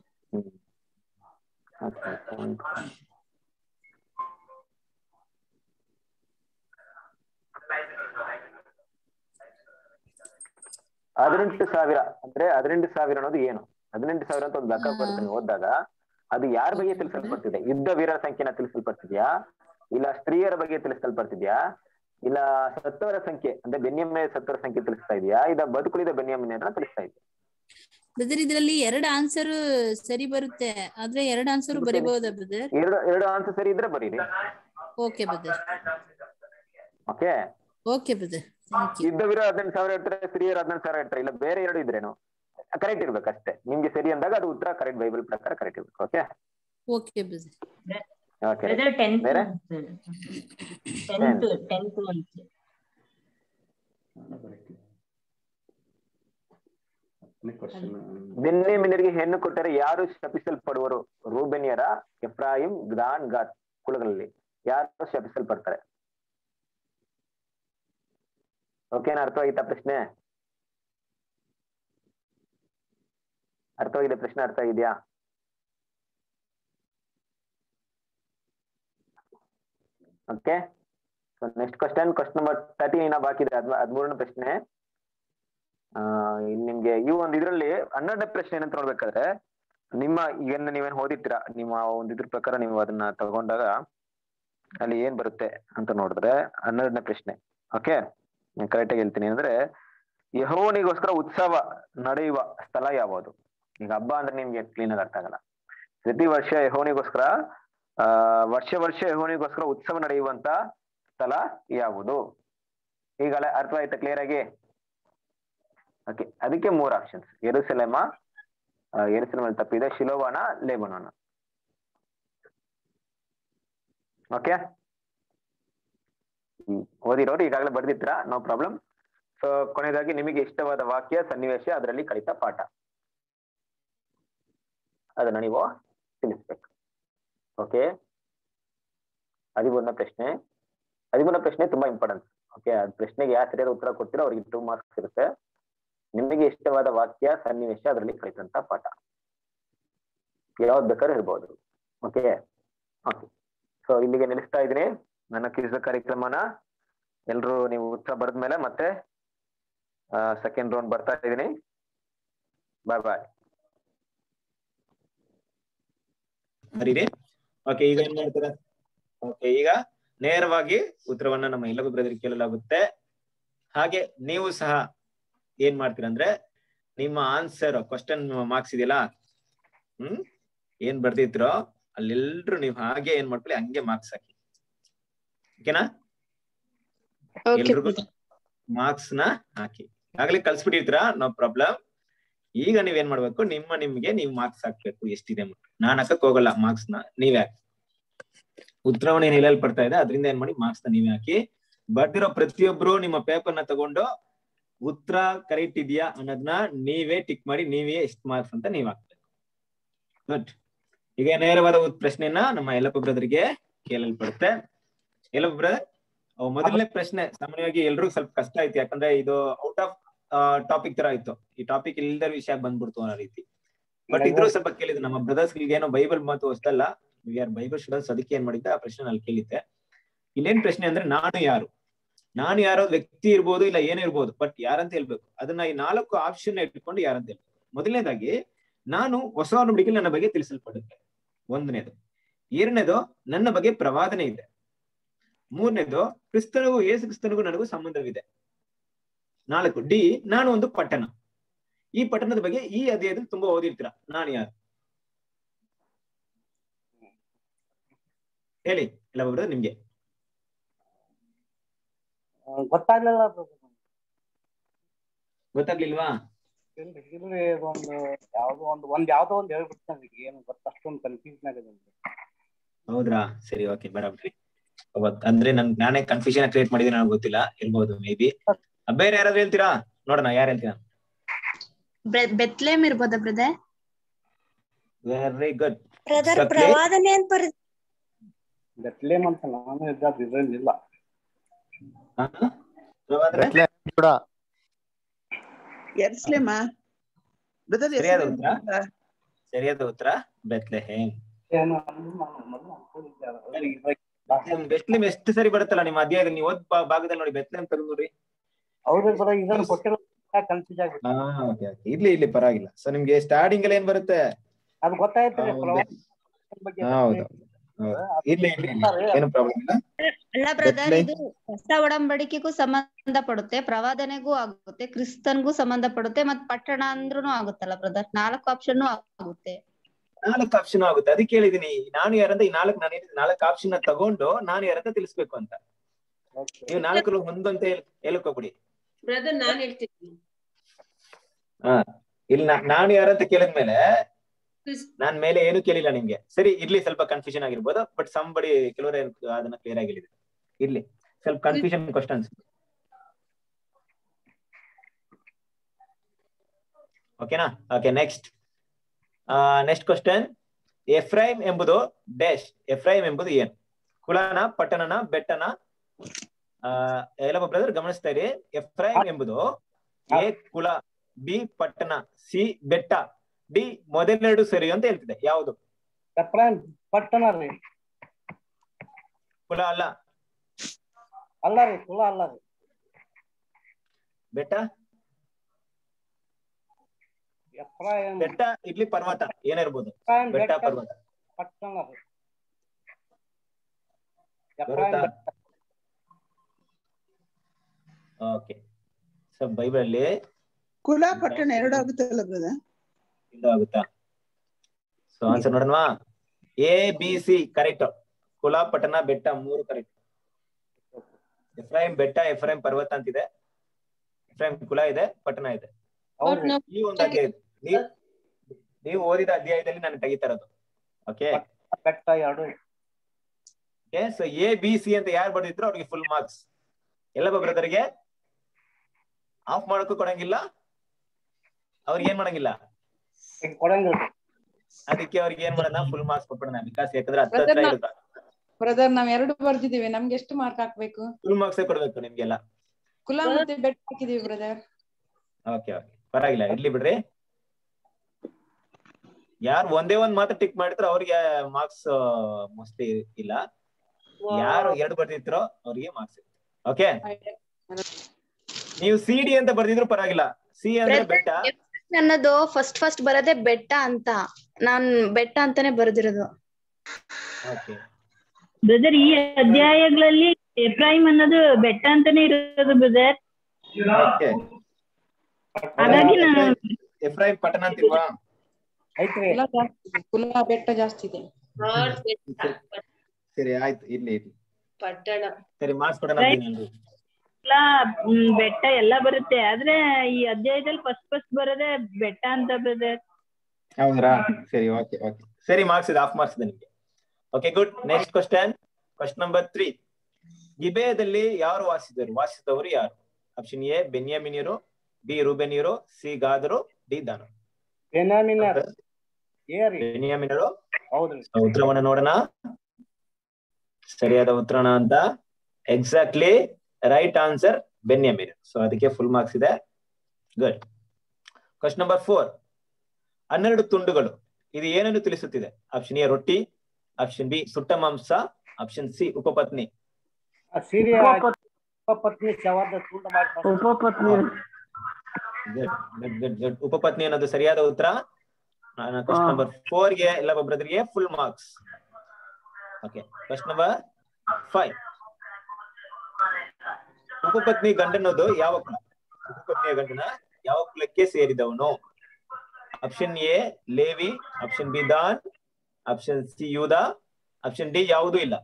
ಅಂದ್ರೆ 18,000 ಅನ್ನೋದು ಏನು? 18,000 ಅಂತ ಒಂದು ಲೆಕ್ಕ ಬರುತ್ತೆ ಓದಿದಾಗ. ಅದು ಯಾರ ಬಗ್ಗೆ ತಿಳಿಸಲ್ಪಡ್ತಿದೆ? ಯುದ್ಧ ವೀರರ ಸಂಖ್ಯೆನ ತಿಳಿಸಲ್ಪಡ್ತಿದ್ಯಾ, ಇಲ್ಲ ಸ್ತ್ರೀಯರ ಬಗ್ಗೆ ತಿಳಿಸಲ್ಪಡ್ತಿದ್ಯಾ, ಇಲ್ಲ ಸತ್ತವರ ಸಂಖ್ಯೆ ಅಂದ್ರೆ ಬೆನ್ಯಾಮೀನ್ ಸತ್ತವರ ಸಂಖ್ಯೆ ತಿಳಿಸ್ತಾ ಇದೆಯಾ, ಇಲ್ಲ ಬದುಕುಳಿದ ಬೆನ್ಯಾಮೀನ್ ತಿಳಿಸ್ತಾ ಇದೆಯಾ? ಬ್ರದರ್ ಇದರಲ್ಲಿ 2 ಆನ್ಸರ್ ಸರಿ ಬರುತ್ತೆ, ಆದ್ರೆ 2 ಆನ್ಸರ್ ಬರಿಬಹುದಾ ಬ್ರದರ್? ಎರಡು ಆನ್ಸರ್ ಸರಿ ಇದ್ರೆ ಬರೀರಿ. Okay brother. ಓಕೆ ಬ್ರದರ್, ಯುದ್ಧ ವೀರ 18,000 ಇರ್ತಾರೆ, ಸ್ತ್ರೀಯರು 18,000 ಇರ್ತಾರೆ, ಇಲ್ಲ ಬೇರೆ 2 ಇದ್ರೇನು ಕರೆಕ್ಟ್ ಇರ್ಬೇಕಷ್ಟೇ. ನಿಮ್ಗೆ ಸರಿ ಅಂದಾಗ ಅದು ಉತ್ತರ ಕರೆಕ್ಟ್, ಬೈಬಲ್ ಪ್ರಕಾರ ಕರೆಕ್ಟ್ ಇರ್ಬೇಕು. Okay brother. ಬೇರೆ ಬೆನ್ಯಾಮೀನರಿಗೆ ಹೆಣ್ಣು ಕೊಟ್ಟರೆ ಯಾರು ಶಪಿಸಲ್ಪಡುವರು? ರೂಬೆನ್ಯರ, ಎಫ್ರಾಯಿಂ, ದಾನ್, ಗಾದ್ ಕುಲಗಳಲ್ಲಿ ಯಾರು ಶಪಿಸಲ್ಪಡ್ತಾರೆ? ಓಕೆನಾ? ಅರ್ಥವಾಯಿತಾ ಪ್ರಶ್ನೆ? ಅರ್ಥವಾಗಿದೆ ಪ್ರಶ್ನೆ? ಅರ್ಥ ಇದೆಯಾ? ಓಕೆ, ನೆಕ್ಸ್ಟ್ ಕ್ವಶನ್ ನಂಬರ್ 13 ಬಾಕಿ ಇದೆ. 13ನೇ ಪ್ರಶ್ನೆ. ಇಲ್ಲಿ ನಿಮ್ಗೆ ಈ ಒಂದು ಇದ್ರಲ್ಲಿ 12ನೇ ಪ್ರಶ್ನೆ ಏನಂತ ನೋಡ್ಬೇಕಾದ್ರೆ, ನಿಮ್ಮ ಈಗೇನು ನೀವೇನು ಓದಿರ್ತೀರಾ, ನಿಮ್ಮ ಒಂದು ಇದ್ರ ಪ್ರಕಾರ ನೀವು ಅದನ್ನ ತಗೊಂಡಾಗ ಅಲ್ಲಿ ಏನ್ ಬರುತ್ತೆ ಅಂತ ನೋಡಿದ್ರೆ 12ನೇ ಪ್ರಶ್ನೆ. ಓಕೆ, ನಾನು ಕರೆಕ್ಟ್ ಆಗಿ ಹೇಳ್ತೀನಿ. ಅಂದ್ರೆ ಯೆಹೋವನಿಗೋಸ್ಕರ ಉತ್ಸವ ನಡೆಯುವ ಸ್ಥಳ ಯಾವುದು? ಈಗ ಹಬ್ಬ ಅಂದ್ರೆ ನಿಮ್ಗೆ ಕ್ಲೀನ್ ಆಗಿ ಅರ್ಥ ಆಗಲ್ಲ. ಪ್ರತಿ ವರ್ಷ ಯೆಹೋವನಿಗೋಸ್ಕರ ವರ್ಷ ಯೆಹೋವನಿಗೋಸ್ಕರ ಉತ್ಸವ ನಡೆಯುವಂತ ಸ್ಥಳ ಯಾವುದು? ಈಗಲೇ ಅರ್ಥವಾಯ್ತಾ ಕ್ಲಿಯರ್ ಆಗಿ? ಓಕೆ, ಅದಕ್ಕೆ 3 ಆಪ್ಷನ್ಸ್. ಯೆರೂಸಲೇಮಲ್ಲಿ ತಪ್ಪಿದೆ, ಶಿಲೋವಾನ, ಲೆಬನೋನ. ಓಕೆ, ಓದಿರೋರು ಈಗಾಗಲೇ ಬರ್ದಿತ್ರ, ನೋ ಪ್ರಾಬ್ಲಮ್. ಸೊ ಕೊನೆಯದಾಗಿ ನಿಮಗೆ ಇಷ್ಟವಾದ ವಾಕ್ಯ, ಸನ್ನಿವೇಶ, ಅದರಲ್ಲಿ ಕಲಿತ ಪಾಠ, ಅದನ್ನ ನೀವು ತಿಳಿಸ್ಬೇಕು. ಓಕೆ, 13ನೇ ಪ್ರಶ್ನೆ. 13ನೇ ಪ್ರಶ್ನೆ ತುಂಬಾ ಇಂಪಾರ್ಟೆಂಟ್. ಓಕೆ, ಆ ಪ್ರಶ್ನೆಗೆ ಯಾವ ಸರಿಯಾದ ಉತ್ತರ ಕೊಡ್ತೀರೋ ಅವ್ರಿಗೆ 2 ಮಾರ್ಕ್ಸ್ ಇರುತ್ತೆ. ನಿಮಗೆ ಇಷ್ಟವಾದ ವಾಕ್ಯ, ಸನ್ನಿವೇಶ, ಅದರಲ್ಲಿ ಕಲಿತಂತ ಪಾಠ ಯಾವ್ದು ಬೇಕಾದ್ರೂ ಇರ್ಬೋದು. ಓಕೆ ಓಕೆ, ಸೊ ಇಲ್ಲಿಗೆ ನಿಲ್ಲಿಸ್ತಾ ಇದ್ದೀನಿ ನನ್ನ ಕ್ವಿಜ್ ಕಾರ್ಯಕ್ರಮನ. ಎಲ್ರು ನೀವು ಉತ್ತರ ಬರೆದ್ಮೇಲೆ ಮತ್ತೆ ಸೆಕೆಂಡ್ ರೌಂಡ್ ಬರ್ತಾ ಇದ್ದೀನಿ. ಬಾಯ್ ಬಾಯ್. ಓಕೆ, ಈಗ ಏನ್ ಮಾಡ್ತೀರಾ? ಓಕೆ, ಈಗ ನೇರವಾಗಿ ಉತ್ತರವನ್ನ ನಮ್ಮ ಇಲ್ಲಗು ಬ್ರದರ್ ಕೇಳಲಾಗುತ್ತೆ. ಹಾಗೆ ನೀವು ಸಹ ಏನ್ ಮಾಡ್ತೀರಾ ಅಂದ್ರೆ ನಿಮ್ಮ ಆನ್ಸರ್ ಕ್ವಶನ್ ಮಾರ್ಕ್ಸ್ ಇದೆಯಲ್ಲ, ಏನ್ ಬರ್ದಿದ್ರೋ ಅಲ್ಲೆಲ್ರು ನೀವು ಹಾಗೆ ಏನ್ ಮಾಡ್ಕೊಳ್ಳಿ, ಹಂಗೆ ಮಾರ್ಕ್ಸ್ ಹಾಕಿ. ಓಕೆನಾ? ಎಲ್ರಿಗೂ ಮಾರ್ಕ್ಸ್ ನ ಹಾಕಿ. ಆಗ್ಲೇ ಕಲ್ಸ್ಬಿಟ್ಟಿರ್ತೀರಾ, ನೋ ಪ್ರಾಬ್ಲಮ್. ಈಗ ನೀವೇನ್ ಮಾಡ್ಬೇಕು, ನಿಮ್ಗೆ ನೀವು ಮಾರ್ಕ್ಸ್ ಹಾಕ್ಬೇಕು ಎಷ್ಟಿದೆ. ನಾನ್ ಹಾಕಕ್ ಹೋಗಲ್ಲ ಮಾರ್ಕ್ಸ್ ನ, ನೀವೇ ಹಾಕಿ. ಉತ್ತರವನ್ನು ಏನ್ ಹೇಳಲ್ಪಡ್ತಾ ಇದೆ ಅದರಿಂದ ಏನ್ ಮಾಡಿ ಮಾರ್ಕ್ಸ್ ನ ನೀವೇ ಹಾಕಿ. ಬರ್ದಿರೋ ಪ್ರತಿಯೊಬ್ರು ನಿಮ್ಮ ಪೇಪರ್ ನ ತಗೊಂಡು ಉತ್ತರ ಕರೆಕ್ಟ್ ಇದೆಯಾ ಅನ್ನೋದನ್ನ ನೀವೇ ಟಿಕ್ ಮಾಡಿ, ನೀವೇ ಎಷ್ಟು ಮಾರ್ಕ್ಸ್ ಅಂತ ನೀವ್ ಹಾಕ್ಬೇಕು. ಗುಡ್. ಈಗ ನೇರವಾದ ಪ್ರಶ್ನೆಯನ್ನ ನಮ್ಮ ಯಲ್ಲಪ್ಪ ಬ್ರದರ್ಗೆ ಕೇಳಲ್ಪಡುತ್ತೆ. ಯಲ್ಲಪ್ಪ ಬ್ರದರ್, ಮೊದಲನೇ ಪ್ರಶ್ನೆ ಸಾಮಾನ್ಯವಾಗಿ ಎಲ್ರಿಗೂ ಸ್ವಲ್ಪ ಕಷ್ಟ ಆಯ್ತು, ಯಾಕಂದ್ರೆ ಇದು ಔಟ್ ಆಫ್ ಟಾಪಿಕ್ ತರ ಆಯ್ತು. ಈ ಟಾಪಿಕ್ ಇಲ್ದ ವಿಷಯ ಬಂದ್ಬಿಡ್ತು ಅನ್ನೋ ರೀತಿ. ಬಟ್ ಇದ್ರೂ ಸ್ವಲ್ಪ ಕೇಳಿದ್ರು ನಮ್ಮ ಬ್ರದರ್ಸ್ ಏನೋ ಬೈಬಲ್ ಮಾತು ಹೊಸ್ತಲ್ಲ, ವಿ ಆರ್ ಬೈಬಲ್ ಸ್ಟೂಡೆಂಟ್ಸ್, ಅದಕ್ಕೆ ಏನ್ ಮಾಡಿದ್ದೆ ಆ ಪ್ರಶ್ನೆ ಅಲ್ಲಿ ಕೇಳಿದ್ದೆ. ಇಲ್ಲೇನ್ ಪ್ರಶ್ನೆ ಅಂದ್ರೆ ನಾನು ಯಾರು, ನಾನು ಯಾರೋ ವ್ಯಕ್ತಿ ಇರ್ಬೋದು, ಇಲ್ಲ ಏನಿರ್ಬೋದು, ಬಟ್ ಯಾರಂತ ಹೇಳ್ಬೇಕು. ಅದನ್ನ ಈ 4 ಆಪ್ಷನ್ ಇಟ್ಕೊಂಡು ಯಾರಂತ ಹೇಳ್ಬೇಕು. ಮೊದಲನೇದಾಗಿ, ನಾನು ಹೊಸ ಒಡಂಬಡಿಕೆಯಲ್ಲಿ ನನ್ನ ಬಗ್ಗೆ ತಿಳಿಸಲ್ಪಡುತ್ತೆ, ಒಂದನೇದು. ಎರಡನೇದು, ನನ್ನ ಬಗ್ಗೆ ಪ್ರವಾದನೆ ಇದೆ. ಮೂರನೇದು, ಕ್ರಿಸ್ತನಿಗೂ ಯೇಸು ಕ್ರಿಸ್ತನಿಗೂ ನನಗೂ ಸಂಬಂಧವಿದೆ. 4 ಡಿ, ನಾನು ಒಂದು ಪಟ್ಟಣ. ಈ ಪಟ್ಟಣದ ಬಗ್ಗೆ ಈ ಅಧ್ಯಾಯದಲ್ಲಿ ತುಂಬಾ ಓದಿರ್ತೀರ. ನಾನು ಯಾರು ಹೇಳಿ ಎಲ್ಲ ಬ್ರದರ್, ನಿಮ್ಗೆ ಗೊತ್ತಾಗ್ಲಿಲ್ಲ. ಗೊತ್ತಾಗ್ಲಿಲ್ವಾ? ಇಲ್ರಿ, ಯಾವ್ದೋ ಒಂದು ಹೇಳ್ಬಿಡ್ತಾನೆ, ಏನು ಗೊತ್ತ, ಅಷ್ಟೊಂದು ಕನ್ಫ್ಯೂಷನ್ ಆಗಿದೆ. ಹೌದ್ರಾ? ಸರಿ, ಓಕೆ, ಬರಾಬ್ರಿ. ಅಂದ್ರೆ ನಾನೇ ಕನ್ಫ್ಯೂಷನ್ ಕ್ರಿಯೇಟ್ ಮಾಡಿದ್ರೆ ನನಗೆ ಗೊತ್ತಿಲ್ಲ, ಇರ್ಬೋದು ಮೇ ಬಿ. ಬೇರೆ ಯಾರಾದ್ರೂ ಹೇಳ್ತೀರಾ? ನೋಡೋಣ ಯಾರು ಹೇಳ್ತೀರಾ. ಬೆತ್ಲೇಮ್ ಇರ್ಬೋದಾ ಬ್ರದರ್? Very good. ಬ್ರದರ್, ಪ್ರವಾದನೆ ಅಂತ ಬೆತ್ಲೇಮ್ ಅಂತ ನಾನು ಇದ್ದಿಲ್ಲ. ಸರಿಯಾದ ಉತ್ತರ ಬೆತ್ಲೆಹೇಮ್. ಬೆತ್ಲೆಹೇಮ್ ಎಷ್ಟು ಸರಿ ಬರುತ್ತಲ್ಲ ನಿಮ್ಮ ಅಧ್ಯಾಯದಲ್ಲಿ, ನೀವು ಓದ್ ಭಾಗದಲ್ಲಿ ನೋಡಿ, ಬೆತ್ಲೆಹೇಮ್ ತೆಗೆದು ನೋಡ್ರಿ. ಇರ್ಲಿ ಪರವಾಗಿಲ್ಲ. ಸೊ ನಿಮ್ಗೆ ಸ್ಟಾರ್ಟಿಂಗ್ ಅಲ್ಲಿ ಏನ್ ಬರುತ್ತೆ ಅದು ಗೊತ್ತಾಯ್ತು. ಇರ್ಲಿ, ಏನು ಪ್ರಾಬ್ಲಮ್ ಇಲ್ಲ. ಅಲ್ಲ ಬ್ರದರ್, ಇದು ಹೊಸ ಒಡಂಬಡಿಕೆಗೂ ಸಂಬಂಧ ಪಡುತ್ತೆ, ಪ್ರವಾದನೆಗೂ ಆಗುತ್ತೆ, ಕ್ರಿಸ್ತನ್ಗೂ ಸಂಬಂಧ ಪಡುತ್ತೆ, ಮತ್ ಪಟ್ಟಣ ಅಂದ್ರೂ ಆಗುತ್ತಲ್ಲ ಬ್ರದರ್. 4 ಆಪ್ಷನ್ ಆಗುತ್ತೆ. 4 ಆಪ್ಷನ್ ಆಗುತ್ತೆ. ಅದಕ್ಕೆ ಹೇಳಿದೀನಿ, ನಾನು ಯಾರಂತ ಈ 4 ಆಪ್ಷನ್ ತಗೊಂಡು ನಾನು ಯಾರಂತ ತಿಳಿಸ್ಬೇಕು ಅಂತ. ನೀವು 4 ಒಂದಂತ ಹೇಳಕ್ ಹೋಗ್ಬಿಡಿ ಬ್ರದರ್. ನಾನ್ ಹೇಳ್ತೀನಿ. ಇಲ್ಲಿ ನಾನು ಯಾರಂತ ಕೇಳಿದ್ಮೇಲೆ ನಾನ್ ಮೇಲೆ ಏನು ಕೇಳಿಲ್ಲ ನಿಮ್ಗೆ. ಸರಿ, ಇರ್ಲಿ, ಸ್ವಲ್ಪ ಕನ್ಫ್ಯೂಷನ್ ಆಗಿರ್ಬೋದು, ಬಟ್ ಸಂಬಡಿ ಕೆಲವರು ಅದನ್ನ ಕ್ಲಿಯರ್ ಆಗಿಲ್ಲ. ಇರ್ಲಿ, ಸ್ವಲ್ಪ ಕನ್ಫ್ಯೂಷನ್ ಕ್ವಶನ್ಸ್. ಓಕೆನಾ? Okay, next question. ಎಫ್ರೈಮ್ ಎಂಬುದು ಡ್ಯಾಶ್. ಎಫ್ರೈಮ್ ಎಂಬುದು ಏನು? ಕುಲನ, ಪಟ್ಟಣನ, ಬೆಟ್ಟನ? ಎಲ್ಲಪ್ಪ ಬ್ರದರ್ ಗಮನಿಸ್ತಾ ಇರಿ. ಎಫ್ರೈಮ್ ಎಂಬುದು ಎ ಕುಲ, ಬಿ ಪಟ್ಟಣ, ಸಿ ಬೆಟ್ಟ, ಡಿ ಮೊದಲೆರಡು ಸರಿ ಅಂತ ಹೇಳ್ತಿದೆ. ಯಾವುದು? ಪಟ್ಟಣ ರೀ. ಕುಲ ಅಲ್ಲ. ಅಲ್ಲ ರೀ, ಕುಲ ಅಲ್ಲ ರೀ. ಬೆಟ್ಟ? ಬೆಟ್ಟ ಇರ್ಲಿ, ಪರ್ವತ ಏನಿರ್ಬೋದು. ಬೆಟ್ಟ, ಪರ್ವತ, ಪಟ್ಟಣ ರೀ. ಓಕೆ. ಸೊ ಬೈಬಲ್ ಅಲ್ಲಿ ಕುಲ ಪಟ್ಟಣ 2 ಆಗುತ್ತಲ್ಲ ಬ್ರದರ್? ಇದು ಆಗುತ್ತಾ? ಸೊ ಆನ್ಸರ್ ನೋಡೋಣ. A B C correct. ಕುಲ, ಪಟ್ಟಣ, ಬೆಟ್ಟ 3 ಕರೆಕ್ಟ್. ಎಫ್ರೈಮ್ ಬೆಟ್ಟ, ಎಫ್ರೈಮ್ ಪರ್ವತ ಅಂತಿದೆ. ಎಫ್ರೈಮ್ ಕುಲ ಇದೆ, ಪಟ್ಟಣ ಇದೆ. ಈ ಒಂದು ಅಧ್ಯಾಯ ನೀವು ಓದಿದ ಅಧ್ಯಾಯದಲ್ಲಿ ನಾನು ತೆಗಿತಾ ಇರೋದು. ಓಕೆ, ಬೆಟ್ಟ 2. ಸೊ ಎ ಬಿ ಸಿ ಅಂತ ಯಾರು ಬರ್ದಿದ್ರು ಅವ್ರಿಗೆ ಫುಲ್ ಮಾರ್ಕ್ಸ್. ಎಲ್ಲಪ್ಪ ಬ್ರದರ್ಗೆ ಆಫ್ ಮಾಡಕ್ಕೂ ಕೊಡಂಗಿಲ್ಲ, ಅವ್ರಿಗೆ ಏನ್ ಮಾಡಂಗಿಲ್ಲ, ಅದಕ್ಕೆ ಅವ್ರಿಗೆ ಏನ್ ಮಾಡೋಣ, ಫುಲ್ ಮಾರ್ಕ್ಸ್ ಕೊಟ್ಬಿಡೋಣ. ಬಿಕಾಸ್ ಯಾಕಂದ್ರೆ 10 ಇರುತ್ತೆ ಬ್ರದರ್. ನಾವ್ 2 ಬರ್ದಿದೀವಿ, ನಮ್ಗೆ ಎಷ್ಟು ಮಾರ್ಕ್ ಹಾಕ್ಬೇಕು? ಫುಲ್ ಮಾರ್ಕ್ಸ್ ಕೊಡ್ಬೇಕು ನಿಮ್ಗೆಲ್ಲ. ಕುಲ ಮತ್ತೆ ಬೆಟ್ಟ ಹಾಕಿದೀವಿ ಬ್ರದರ್. ಓಕೆ, ಪರವಾಗಿಲ್ಲ, ಇರ್ಲಿ ಬಿಡ್ರಿ. ಯಾರು ಒಂದೇ ಒಂದ್ ಮಾತ್ರ ಟಿಕ್ ಮಾಡಿದ್ರು ಅವ್ರಿಗೆ ಮಾರ್ಕ್ಸ್ ಮೋಸ್ಟ್ಲಿ ಇಲ್ಲ. ಯಾರು 2 ಬರ್ದಿರ್ತಾರೋ ಅವ್ರಿಗೆ ಮಾರ್ಕ್ಸ್ ಇರುತ್ತೆ. ಓಕೆ, ನೀವು ಸಿ ಡಿ ಅಂತ ಬರ್ದಿದ್ರು ಪರವಾಗಿಲ್ಲ. ಸಿ ಅಂದ್ರೆ ಬೆಟ್ಟ ಅನ್ನೋದು ಫಸ್ಟ್ ಬರೋದೇ ಬೆಟ್ಟ ಅಂತ, ನಾನ್ ಬೆಟ್ಟ ಅಂತಾನೆ ಬರ್ದಿರೋದು. ಬ್ರದರ್, ಈ ಅಧ್ಯಾಯಗಳಲ್ಲಿ ಎಫ್ರೈಮ್ ಅನ್ನೋದು ಬೆಟ್ಟ ಅಂತಾನೆ ಇರೋದು ಬ್ರದರ್. ಹಾಗಾಗಿ ಎಫ್ರೈಮ್ ಪಟ್ಟಣ ಅಂತಿಲ್ವಾ? ಕುಲ ಬೆಟ್ಟ ಜಾಸ್ತಿ ಇದೆ. ಸರಿ, ಆಯ್ತು, ಇರ್ಲಿ. ಪಟ್ಟಣ. ಸರಿ, ಮಾರ್ಕ್ಸ್ ಕೊಡೋಣ. ಬೆಟ್ಟ ಎಲ್ಲ ಬರುತ್ತೆ, ಆದ್ರೆ ಈ ಅಧ್ಯಾಯದಲ್ಲಿ ಫಸ್ಟ್ ಬರೋದೇ ಬೆಟ್ಟ ಅಂತ ಬ್ರದರ್. ಹೌದ್ರಾ? ಸರಿ, ಓಕೆ ಓಕೆ, ಸರಿ, ಮಾರ್ಕ್ಸ್ ಇದೆ, ಹಾಫ್ ಮಾರ್ಕ್ಸ್ ಇದೆ ನಿಮ್ಗೆ. Okay, good. Next question number 3. ಗಿಬೆಯದಲ್ಲಿ ಯಾರು ವಾಸಿಸಿದವರು ಯಾರು? ಆಪ್ಷನ್ ಎ ಬೆನ್ಯಾಮಿನರು, ಬಿ ರೂಬೆನಿಯರು, ಸಿ ಗಾದರು, ಡಿ ದಾನರು. ಬೆನ್ಯಾಮಿನರು. ಹೌದ್ರಿ. ಉತ್ತರವನ್ನ ನೋಡೋಣ. ಸರಿಯಾದ ಉತ್ತರನ ಅಂತ. Exactly right answer Benjamin. So ಅದಕ್ಕೆ ಫುಲ್ ಮಾರ್ಕ್ಸ್ ಇದೆ. ಗುಡ್. Question number 4. 12 ತುಂಡುಗಳು ಇದು ಏನನ್ನು ತಿಳಿಸುತ್ತಿದೆ? ಆಪ್ಷನ್ ಎ ರೊಟ್ಟಿ, ಆಪ್ಷನ್ ಬಿ ಸುಟ್ಟ ಮಾಂಸ, ಆಪ್ಷನ್ ಸಿ ಉಪಪತ್ನಿ. ಉಪಪತ್ನಿ ಅನ್ನೋದು ಸರಿಯಾದ ಉತ್ತರ. ಕ್ವಶನ್ ನಂಬರ್ 4ಗೆ ಎಲ್ಲ ಬ್ರದರ್ಗೆ full marks. Okay, question number 5. ಉಪಪತ್ನಿ ಗಂಡನದು ಯಾವ ಕುಲ? ಉಪಪತ್ನಿಯ ಗಂಡನ ಯಾವ ಕುಲಕ್ಕೆ ಸೇರಿದವನು? Option A Levi, option B Dan, option C ಯೂದ, ಆಪ್ಷನ್ ಡಿ ಯಾವುದೂ ಇಲ್ಲ.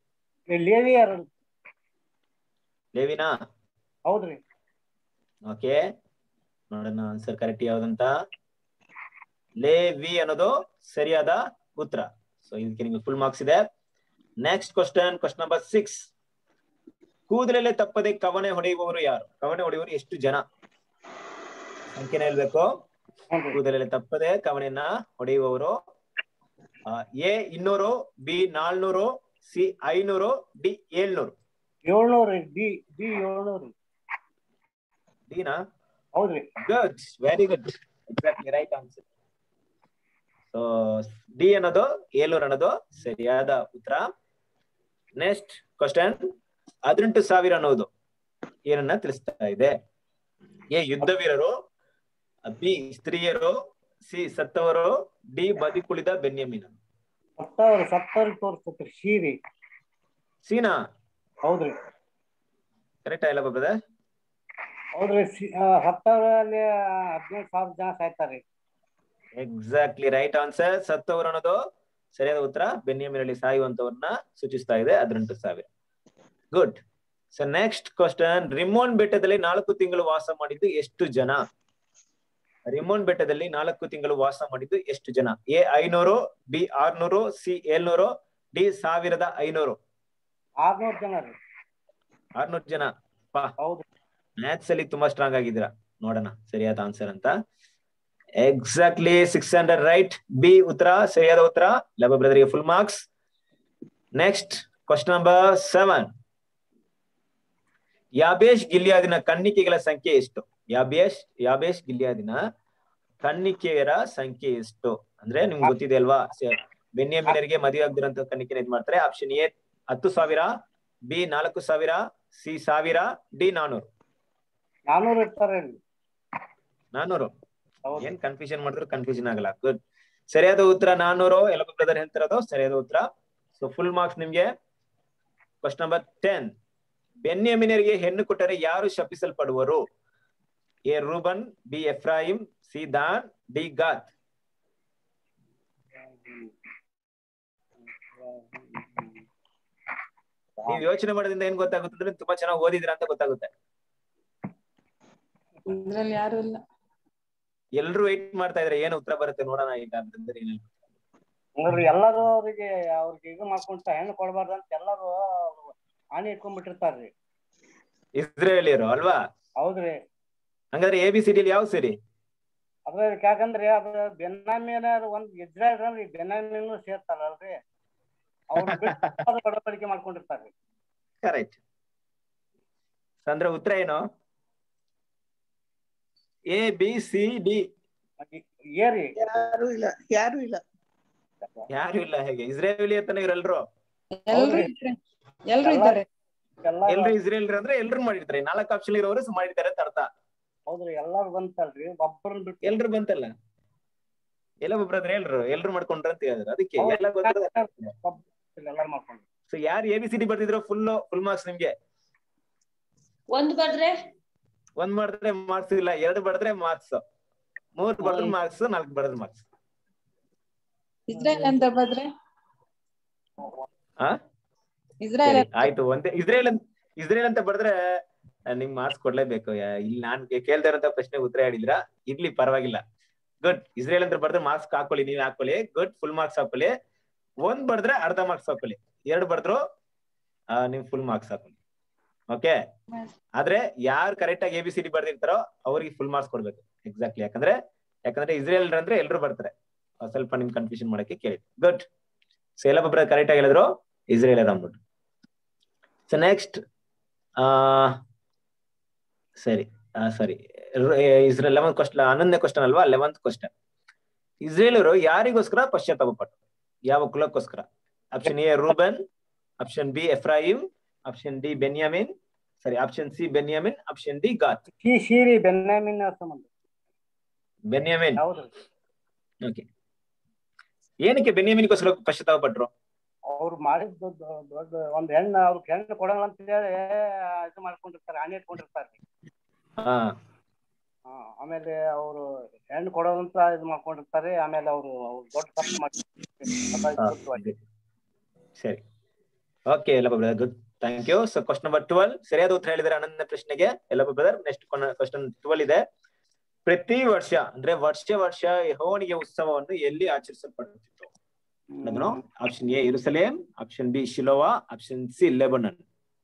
ಲೇವಿನಾ? ಹೌದ್ರಿ. ಓಕೆ, ನೋಡೋಣ ಆನ್ಸರ್ ಕರೆಕ್ಟ್ ಯಾವ್ದಂತ. ಲೇವಿ ಅನ್ನೋದು ಸರಿಯಾದ ಉತ್ತರ. ಸೊ ಇದಕ್ಕೆ ನಿಮ್ಗೆ ಫುಲ್ ಮಾರ್ಕ್ಸ್ ಇದೆ. Next question number 6. ಕೂದಲಲ್ಲೇ ತಪ್ಪದೆ ಕವಣೆ ಹೊಡೆಯುವವರು ಯಾರು? ಕವಣೆ ಹೊಡೆಯುವವರು ಎಷ್ಟು ಜನ? ಸಂಖ್ಯೆನ ಹೇಳ್ಬೇಕು. ಕೂದಲಲ್ಲೇ ತಪ್ಪದೆ ಕವಣೆಯನ್ನ ಹೊಡೆಯುವವರು A 200, B 400, C 500, D 700. 700. D 700. ಡಿನಾ? ಹೌದ್ರಿ. Good, very good, exactly right answer. So D ಅನ್ನೋದು 700 ಅನ್ನೋದು ಸರಿಯಾದ ಉತ್ತರ. ನೆಕ್ಸ್ಟ್ ಕ್ವಶನ್ 18,000 ಅನ್ನೋದು ಏನನ್ನ ತಿಳಿಸ್ತಾ ಇದೆ? ಎ ಯುದ್ಧ ವೀರರು, ಬಿ ಸ್ತ್ರೀಯರು, ಸಿ ಸತ್ತವರು, ಡಿ ಬದುಕುಳಿದ ಬೆನ್ಯಾಮಿನ್. ಸತ್ತವ್ರು ತೋರಿಸ್ತೈತ್ರಿ. ಶೀರಿ. ಸೀನಾ? ಹೌದ್ರಿ. ಕರೆಕ್ಟ್ ಇಲ್ಲ ಬ್ರದರ್? ಹೌದ್ರಿ. ಸತ್ತವರಲ್ಲಿ 15,000 ಜನ ಸಾಯ್ತಾರ್ರಿ. Exactly right answer. ಸತ್ತವರು ಅನ್ನೋದು ಸರಿಯಾದ ಉತ್ತರ. ಬೆನ್ಯಾಮಿನಲ್ಲಿ ಸಾಯುವಂತವ್ರನ್ನ ಸೂಚಿಸ್ತಾ ಇದೆ 18,000. ಗುಡ್. ಸೊ ನೆಕ್ಸ್ಟ್ ಕ್ವಶನ್, ರಿಮೋನ್ ಬೆಟ್ಟದಲ್ಲಿ 4 ತಿಂಗಳು ವಾಸ ಮಾಡಿದ್ದು ಎಷ್ಟು ಜನ? ರಿಮೋನ್ ಬೆಟ್ಟದಲ್ಲಿ 4 ತಿಂಗಳು ವಾಸ ಮಾಡಿದ್ದು ಎಷ್ಟು ಜನ? A 500, B 600, C 700, D 1500. 600 ಜನ ರೀ. 600 ಜನ. ಮ್ಯಾಥ್ಸ್ ಅಲ್ಲಿ ತುಂಬಾ ಸ್ಟ್ರಾಂಗ್ ಆಗಿದ್ದೀರಾ. ನೋಡೋಣ ಸರಿಯಾದ ಆನ್ಸರ್ ಅಂತ. Exactly 600 right. ಬಿ ಉತ್ತರ ಸರಿಯಾದ ಉತ್ತರ. ಲಬ ಬ್ರದರ್ಗೆ full marks. Next question number 7. ಯಾಬೇಶ್ ಗಿಲ್ಯಾದಿನ ಕನ್ನಿಕೆಗಳ ಸಂಖ್ಯೆ ಎಷ್ಟು? ಯಾಬೇಶ್ ಗಿಲ್ಯಾದಿನ ಕನ್ನಿಕೆಯರ ಸಂಖ್ಯೆ ಎಷ್ಟು ಅಂದ್ರೆ ನಿಮ್ಗೆ ಗೊತ್ತಿದೆ ಅಲ್ವಾ? ಬೆನ್ಯಾಮಿನರಿಗೆ ಮದುವೆ ಆಗದಿರಂತ ಕನ್ನಿಕೆನ ಇದ್ ಮಾಡ್ತಾರೆ. Option A 10,000, B 4,000, C 1000, D 400. 400 ಇರ್ತಾರೆ. 400. ಏನ್ ಕನ್ಫ್ಯೂಷನ್ ಮಾಡಿದ್ರು ಕನ್ಫ್ಯೂಷನ್ ಆಗಲ್ಲ. ಗುಡ್. ಸರಿಯಾದ ಉತ್ತರ 400. ಎಲ್ಲ ಬ್ರದರ್ ಹೇಳ್ತಿರೋದು ಸರಿಯಾದ ಉತ್ತರ. ಸೊ ಫುಲ್ ಮಾರ್ಕ್ಸ್ ನಿಮ್ಗೆ. Question number 10. ಬೆನ್ಯಾಮಿನರಿಗೆ ಹೆಣ್ಣು ಕೊಟ್ಟರೆ ಯಾರು ಶಪಿಸಲ್ಪಡುವರು? A Reuben, B Ephraim, C Dan, D Gad. ನೀವ್ ಯೋಚನೆ ಮಾಡೋದ್ರಿಂದ ಏನ್ ಗೊತ್ತಾಗುತ್ತೆ ಅಂದ್ರೆ ತುಂಬಾ ಚೆನ್ನಾಗಿ ಓದಿದ್ರ ಅಂತ ಗೊತ್ತಾಗುತ್ತೆ. ಯಾರು ಇಲ್ಲ. ಎಲ್ರು ವೆಯ್ಟ್ ಮಾಡ್ತಾ ಇದ್ರೆ ಏನು ಉತ್ತರ ಬರುತ್ತೆ ನೋಡೋಣ ಈಗ. ಎಲ್ಲರೂ ಅವ್ರಿಗೆ ಇದು ಮಾಡ್ಕೊಂತ ಹೆಣ್ಣು ಕೊಡ್ಬಾರ್ದು ಅಂತ ಎಲ್ಲರೂ ಹಾನಿ ಇಟ್ಕೊಂಡ್ಬಿಟ್ಟಿರ್ತಾರ್ರಿ. ಇಸ್ರೇಲಿಯರು ಅಲ್ವಾ? ಹೌದ್ರಿ. ಹಂಗಾದ್ರೆ ABCD ಯಾವ ಸರಿ? ಅದ್ರ ಯಾಕಂದ್ರೆ ಅದು ಬೆನ್ಯಾಮಿನ್ ಒಂದ್ ಇಸ್ರೇಲ್ ಅಂದ್ರೆ ಬೆನ್ಯಾಮಿನ್ ಸೇರ್ತಾರಲ್ರಿ, ಅವ್ರು ಒಡಂಬಡಿಕೆ ಮಾಡ್ಕೊಂಡಿರ್ತಾರ್ರಿ. ಕರೆಕ್ಟ್. ಅಂದ್ರೆ ಉತ್ತರ ಏನು? ABCD. ಯಾರು ಇಲ್ಲ. ಹೇಗೆ ಇಸ್ರೇಲಿ ಅಂತನ ಇವ್ರೆಲ್ರು? ಎಲ್ರು ಇಸ್ರೇಲ್ ಅಂದ್ರೆ ಎಲ್ರು ಮಾಡಿರ್ತಾರೆ. 4 ಆಪ್ಷನ್ ಇರೋರು ಮಾಡಿರ್ತಾರೆ ಅಂತ ಅರ್ಥ. ಹೌದ್ರಿ. ಎಲ್ಲಾರು ಬಂತಲ್ರಿ, ಒಬ್ಬರನ್ನ ಬಿಟ್ಟು ಎಲ್ರು ಬಂತಲ್ಲ. ಎಲ್ಲ ಒಬ್ರಾದ್ರೆ ಎಲ್ರು ಮಾಡ್ಕೊಂಡ್ರ ಅಂತ ಹೇಳಿದ್ರು. ಅದಕ್ಕೆ ಎಲ್ಲ ಎಲ್ಲಾರು ಮಾಡ್ಕೊಂಡ್ರು. ಸೊ ಯಾರು ABCD ಬರ್ತಿದ್ರು ಫುಲ್ ಮಾರ್ಕ್ಸ್ ನಿಮ್ಗೆ. 1 ಬರ್ದ್ರೆ 1 ಮಾಡಿದ್ರೆ ಮಾರ್ಕ್ಸ್ ಇಲ್ಲ, 2 ಬಡಿದ್ರೆ ಮಾರ್ಕ್ಸ್, 3 ಬಡಿದ್ರೆ ಮಾರ್ಕ್ಸ್, 4 ಬಡಿದ್ರೆ ಮಾರ್ಕ್ಸ್. ಇಸ್ರೇಲ್ ಅಂತ ಬಂದ್ರೆ ಆಯ್ತು. ಒಂದೇ ಇಸ್ರೇಲ್ ಅಂತ ಬರೆದ್ರೆ ನಿಮ್ ಮಾರ್ಕ್ಸ್ ಕೊಡ್ಲೇಬೇಕು. ಇಲ್ಲಿ ನಾನ್ ಕೇಳ್ತಾ ಇರೋಂತ ಪ್ರಶ್ನೆ ಉತ್ತರ ಹೇಳಿದ್ರ ಇರ್ಲಿ ಪರವಾಗಿಲ್ಲ. ಗುಡ್. ಇಸ್ರೇಲ್ ಅಂತ ಬರ್ದ್ರೆ ಮಾರ್ಕ್ಸ್ ಹಾಕೊಳ್ಳಿ, ನೀವ್ ಹಾಕೊಳ್ಳಿ. ಗುಡ್. ಫುಲ್ ಮಾರ್ಕ್ಸ್ ಹಾಕೊಳ್ಳಿ. 1 ಬರ್ದ್ರೆ ಅರ್ಧ ಮಾರ್ಕ್ಸ್ ಹಾಕೊಳ್ಳಿ, 2 ಬರ್ದ್ರು ನಿಮ್ ಫುಲ್ ಮಾರ್ಕ್ಸ್ ಹಾಕೊಳ್ಳಿ. ಓಕೆ. ಆದ್ರೆ ಯಾರು ಕರೆಕ್ಟ್ ಆಗಿ ABCD ಬರ್ದಿರ್ತಾರೋ ಅವ್ರಿಗೆ ಫುಲ್ ಮಾರ್ಕ್ಸ್ ಕೊಡ್ಬೇಕು. ಎಕ್ಸಾಕ್ಟ್ಲಿ. ಯಾಕಂದ್ರೆ ಇಸ್ರೇಲ್ ಅಂದ್ರೆ ಎಲ್ರು ಬರ್ತಾರೆ. ಸ್ವಲ್ಪ ನಿಮ್ ಕನ್ಫ್ಯೂಷನ್ ಮಾಡಕ್ಕೆ ಕೇಳಿ. ಗುಡ್. ಸೊ ಎಲ್ಲ ಒಬ್ಬರ ಕರೆಕ್ಟ್ ಆಗಿ ಹೇಳಿದ್ರು ಇಸ್ರೇಲ್ ಅಂದ್ಬಿಟ್ಟು. ಸೊ ನೆಕ್ಸ್ಟ್ ಸರಿ ಇಸ್ರೇಲ್ 11th ಕ್ವಶನ್, 11ನೇ ಕ್ವಶನ್ ಅಲ್ವಾ? 11th question. ಇಸ್ರೇಲರು ಯಾರಿಗೋಸ್ಕರ ಪಶ್ಚಾತ್ತಾಪ ಪಟ್ಟರು? ಯಾವ ಕುಲಕ್ಕೋಸ್ಕರ? Option A Reuben, option B Ephraim, option D Benjamin, option C Benjamin, option D Gad. Benjamin. Okay. ಏನಕ್ಕೆ ಬೆನ್ಯಾಮಿನ್ಗೋಸ್ಕರ ಪಶ್ಚಾತ್ತಾಪ ಪಟ್ರು? ಅವ್ರು ಮಾಡಿದ್ದು ದೊಡ್ಡ ಒಂದ್ ಹೆಣ್ಣು ಅವ್ರಿಗೆ ಹೆಣ್ಣು ಕೊಡೋಣ ಅಂತ ಹೇಳಿ ಇದು ಮಾಡ್ಕೊಂಡಿರ್ತಾರೆ, ಆಣೆ ಇಟ್ಕೊಂಡಿರ್ತಾರೆ. ಆಮೇಲೆ ಅವರು ಹೆಣ್ಣು ಕೊಡೋದಂತ ಇದು ಮಾಡ್ಕೊಂಡಿರ್ತಾರೆ. ಆಮೇಲೆ ಅವರು ದೊಡ್ಡ ತಪ್ಪು ಮಾಡಿ. ಸರಿ. ಓಕೆ ಎಲ್ಲಪ್ಪ brother, good, thank you. So question number 12 ಸರಿಯಾದ ಉತ್ತರ ಹೇಳಿದರೆ 11ನೇ ಪ್ರಶ್ನೆಗೆ ಎಲ್ಲಪ್ಪ ಬ್ರದರ್. ನೆಕ್ಸ್ಟ್ ಕ್ವಶನ್ 12 ಇದೆ. ಪ್ರತಿ ವರ್ಷ ಅಂದ್ರೆ ವರ್ಷ ಯೆಹೋವನಿಗೆ ಉತ್ಸವವನ್ನು ಎಲ್ಲಿ ಆಚರಿಸಲ್ಪಡುತ್ತಿತ್ತು? Option A Jerusalem, option B ಶಿಲೋವಾ, option C Lebanon.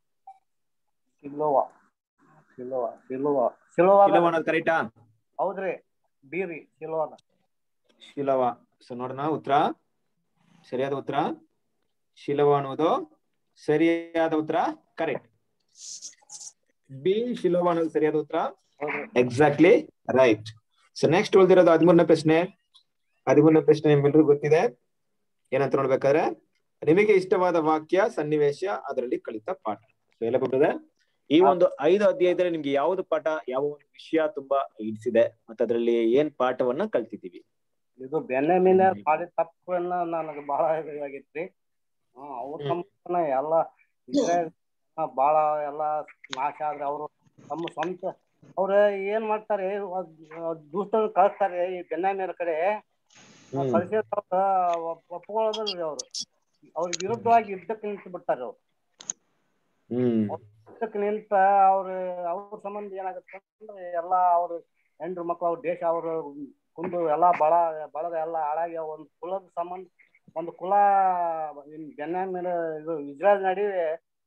Shiloh ಕರೆಕ್ಟಾ? ಹೌದ್ರಿ, ಬೀರಿ ಶಿಲೋವಾ. ಸೊ ನೋಡೋಣ ಉತ್ತರ. ಸರಿಯಾದ ಉತ್ತರ ಶಿಲೋವಾ ಅನ್ನೋದು ಸರಿಯಾದ ಉತ್ತರ. ಕರೆಕ್ಟ್. ಬಿ ಶಿಲೋವಾ ಅನ್ನೋದು ಸರಿಯಾದ ಉತ್ತರ. Exactly right. ಸೊ ನೆಕ್ಸ್ಟ್ ಉಳಿದಿರೋದು 13ನೇ ಪ್ರಶ್ನೆ. 13ನೇ ಪ್ರಶ್ನೆ ನಿಮ್ಮೆಲ್ಲರಿಗೂ ಗೊತ್ತಿದೆ. ಏನಂತ ನೋಡ್ಬೇಕಾದ್ರೆ, ನಿಮಗೆ ಇಷ್ಟವಾದ ವಾಕ್ಯ, ಸನ್ನಿವೇಶ, ಅದರಲ್ಲಿ ಕಲಿತ ಪಾಠ. ಎಲ್ಲ ಬರ್ತದೆ. ಈ ಒಂದು 5 ಅಧ್ಯಾಯದಲ್ಲಿ ನಿಮ್ಗೆ ಯಾವ್ದು ಪಾಠ, ಯಾವ ಒಂದು ವಿಷಯ ತುಂಬಾ ಹಿಡಿಸಿದೆ ಮತ್ತೆ ಅದರಲ್ಲಿ ಏನ್ ಪಾಠವನ್ನ ಕಲ್ತಿದ್ದೀವಿ? ಇದು ಬೆನ್ಯಾಮಿನ್ ಮಾಡಿದ ತಪ್ಪನ್ನ ನನಗೆ ಬಹಳ ಇದಾಗೈತ್ರಿ. ಅವ್ರ ಎಲ್ಲ ಇಸ್ರೇಲ್ ಬಹಳ ಎಲ್ಲ ನಾಶ ಆದ್ರೆ ಅವರು ತಮ್ಮ ಸ್ವಂತ ಅವ್ರ ಏನ್ ಮಾಡ್ತಾರೆ, ದೂತನ ಕಳಿಸ್ತಾರೆ ಈ ಬೆನ್ಯಾಮಿನ್ ಕಡೆ. ಕಳಿಸಿದ ಒಪ್ಕೊಳ್ಳೋದಲ್ರಿ ಅವ್ರು. ಅವ್ರ ವಿರುದ್ಧವಾಗಿ ಯುದ್ಧಕ್ಕೆ ನಿಂತು ಬಿಡ್ತಾರೆ. ಅವ್ರು ಯುದ್ಧಕ್ಕೆ ನಿಂತ ಅವ್ರ ಸಂಬಂಧ ಏನಾಗುತ್ತೆ ಅಂದ್ರೆ ಎಲ್ಲಾ ಅವ್ರ ಹೆಂಡ್ರು ಮಕ್ಕಳು, ಅವ್ರ ದೇಶ ಅವರು ಕುಂದು ಎಲ್ಲಾ ಬಳಗ ಎಲ್ಲ ಹಾಳಾಗಿ ಒಂದು ಕುಲದ ಸಂಬಂಧ, ಒಂದು ಕುಲ ಬೆನ್ಯಾಮಿನ್ ಇದು ಇಸ್ರೇಲ್ ನಡುವೆ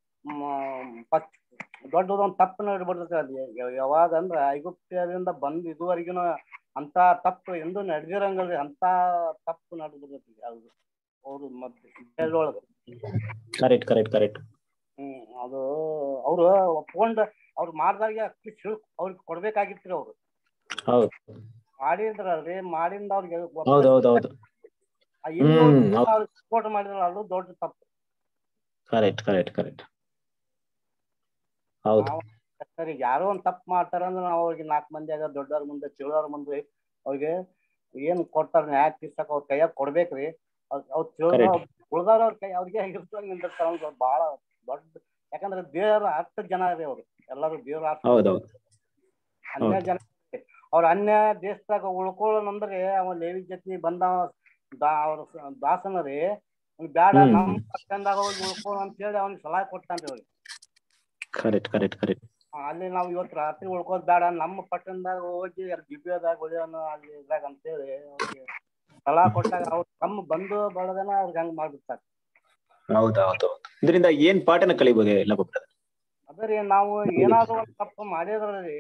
ದೊಡ್ಡದೊಂದು ತಪ್ಪು ನಡಿಬಿಡ್ತೈತೆ. ಅಲ್ಲಿ ಯಾವಾಗ ಅಂದ್ರೆ ಐಗುಪ್ತ್ಯರಿಂದ ಬಂದು ಇದುವರೆಗಿನ ಅಂತ ತಪ್ಪು ಎಂದು ನಡೆದಿರಂಗಲ್ರಿ. ಅಂತ ತಪ್ಪು ನಡೆದಿರ್ತೈತಿ ಯಾವ್ದು ಅವ್ರು ಮತ್ತೆ ಇಸ್ರೇಲ್ ಒಳಗ. ಕರೆಕ್ಟ್. ಅದು ಅವ್ರು ಒಪ್ಕೊಂಡ್ ಅವ್ರು ಮಾಡ್ದಾಗ ಅವ್ರಿಗೆ ಕೊಡ್ಬೇಕಾಗಿತ್ರಿ. ಅವ್ರು ಮಾಡಿದ್ರಲ್ರಿ, ಮಾಡಿಂದ ಅವ್ರಿಗೆ ಸಪೋರ್ಟ್ ಮಾಡಿದ್ರ ಅದು ದೊಡ್ಡ ತಪ್ಪು. ಕರೆಕ್ಟ್. ಹೌದು. ಸರಿ, ಯಾರೋ ಒಂದ್ ತಪ್ಪು ಮಾಡ್ತಾರಂದ್ರೆ ನಾವು ಅವ್ರಿಗೆ 4 ಮಂದಿ ಆಗ ದೊಡ್ಡವ್ರ ಮುಂದೆ ತಿಳಿದವ್ರ ಮುಂದೆ ಅವ್ರಿಗೆ ಏನ್ ಕೊಡ್ತಾರ ನ್ಯಾಯ ತೀರ್ಸಕ್ ಅವ್ರ ಕೈಯಾಗ ಕೊಡ್ಬೇಕ್ರಿ. ಅವ್ರು ತಿಳಿದ ಉಳ್ದವ್ರ ಅವ್ರ ಕೈ ಅವ್ರಿಗೆ ಆಗಿರ್ತಾರ ನಿಂದಿರ್ತಾರ. ಬಹಳ ದೊಡ್ಡ, ಯಾಕಂದ್ರೆ ದೇವರ 10 ಜನ ರೀ ಅವ್ರು ಎಲ್ಲರೂ. ದೇವ್ರ 10 ಜನ. ಅವ್ರ ಅನ್ಯ ದೇಶದಾಗ ಉಳ್ಕೊಳ್ಳೋಣಂದ್ರೆ ಅವ ಲೇವಿ ಜೊತೆ ಬಂದ ಅವ್ರ ದಾಸನ ರೀ, ಬ್ಯಾಡ ನಮ್ ಪಟ್ಟಣದಾಗ ಹೋಗಿ ಉಳ್ಕೊಳ್ಳೋ ಅಂತ ಹೇಳಿ ಅವ್ನಿಗೆ ಸಲಹೆ ಕೊಡ್ತಾನ್ರಿ ಅವ್ರಿಗೆ. ಕರೆಕ್ಟ್. ಅಲ್ಲಿ ನಾವು ಇವತ್ತು ರಾತ್ರಿ ಉಳ್ಕೋದ್ ಬೇಡ, ನಮ್ಮ ಪಟ್ಟಣದಾಗ ಹೋಗಿ ಅಲ್ಲಿ ಗಿಬ್ಯದಾಗ ಉಳಿಯೋಣ ಅಲ್ಲಿ ಇದ್ರಾಗ ಅಂತೇಳಿ ಅವ್ರಿಗೆ ಸಲಹೆ ಕೊಟ್ಟಾಗ ಅವ್ರು ತಮ್ಮ ಬಂಧು ಬಳಗನ ಅವ್ರಿಗೆ ಹಂಗ್ ಮಾಡ್ಬಿಡ್ತಾರೆ. ಹೌದೌದು. ಇದರಿಂದ ಏನ್ ಪಾಠನ ಕಲಿಬಹುದು ಎಲ್ಲ ಗೊಬ್ಬರ? ಅದ್ರಿ, ನಾವು ಏನಾದ್ರು ಒಂದು ತಪ್ಪು ಮಾಡಿದ್ರಿ,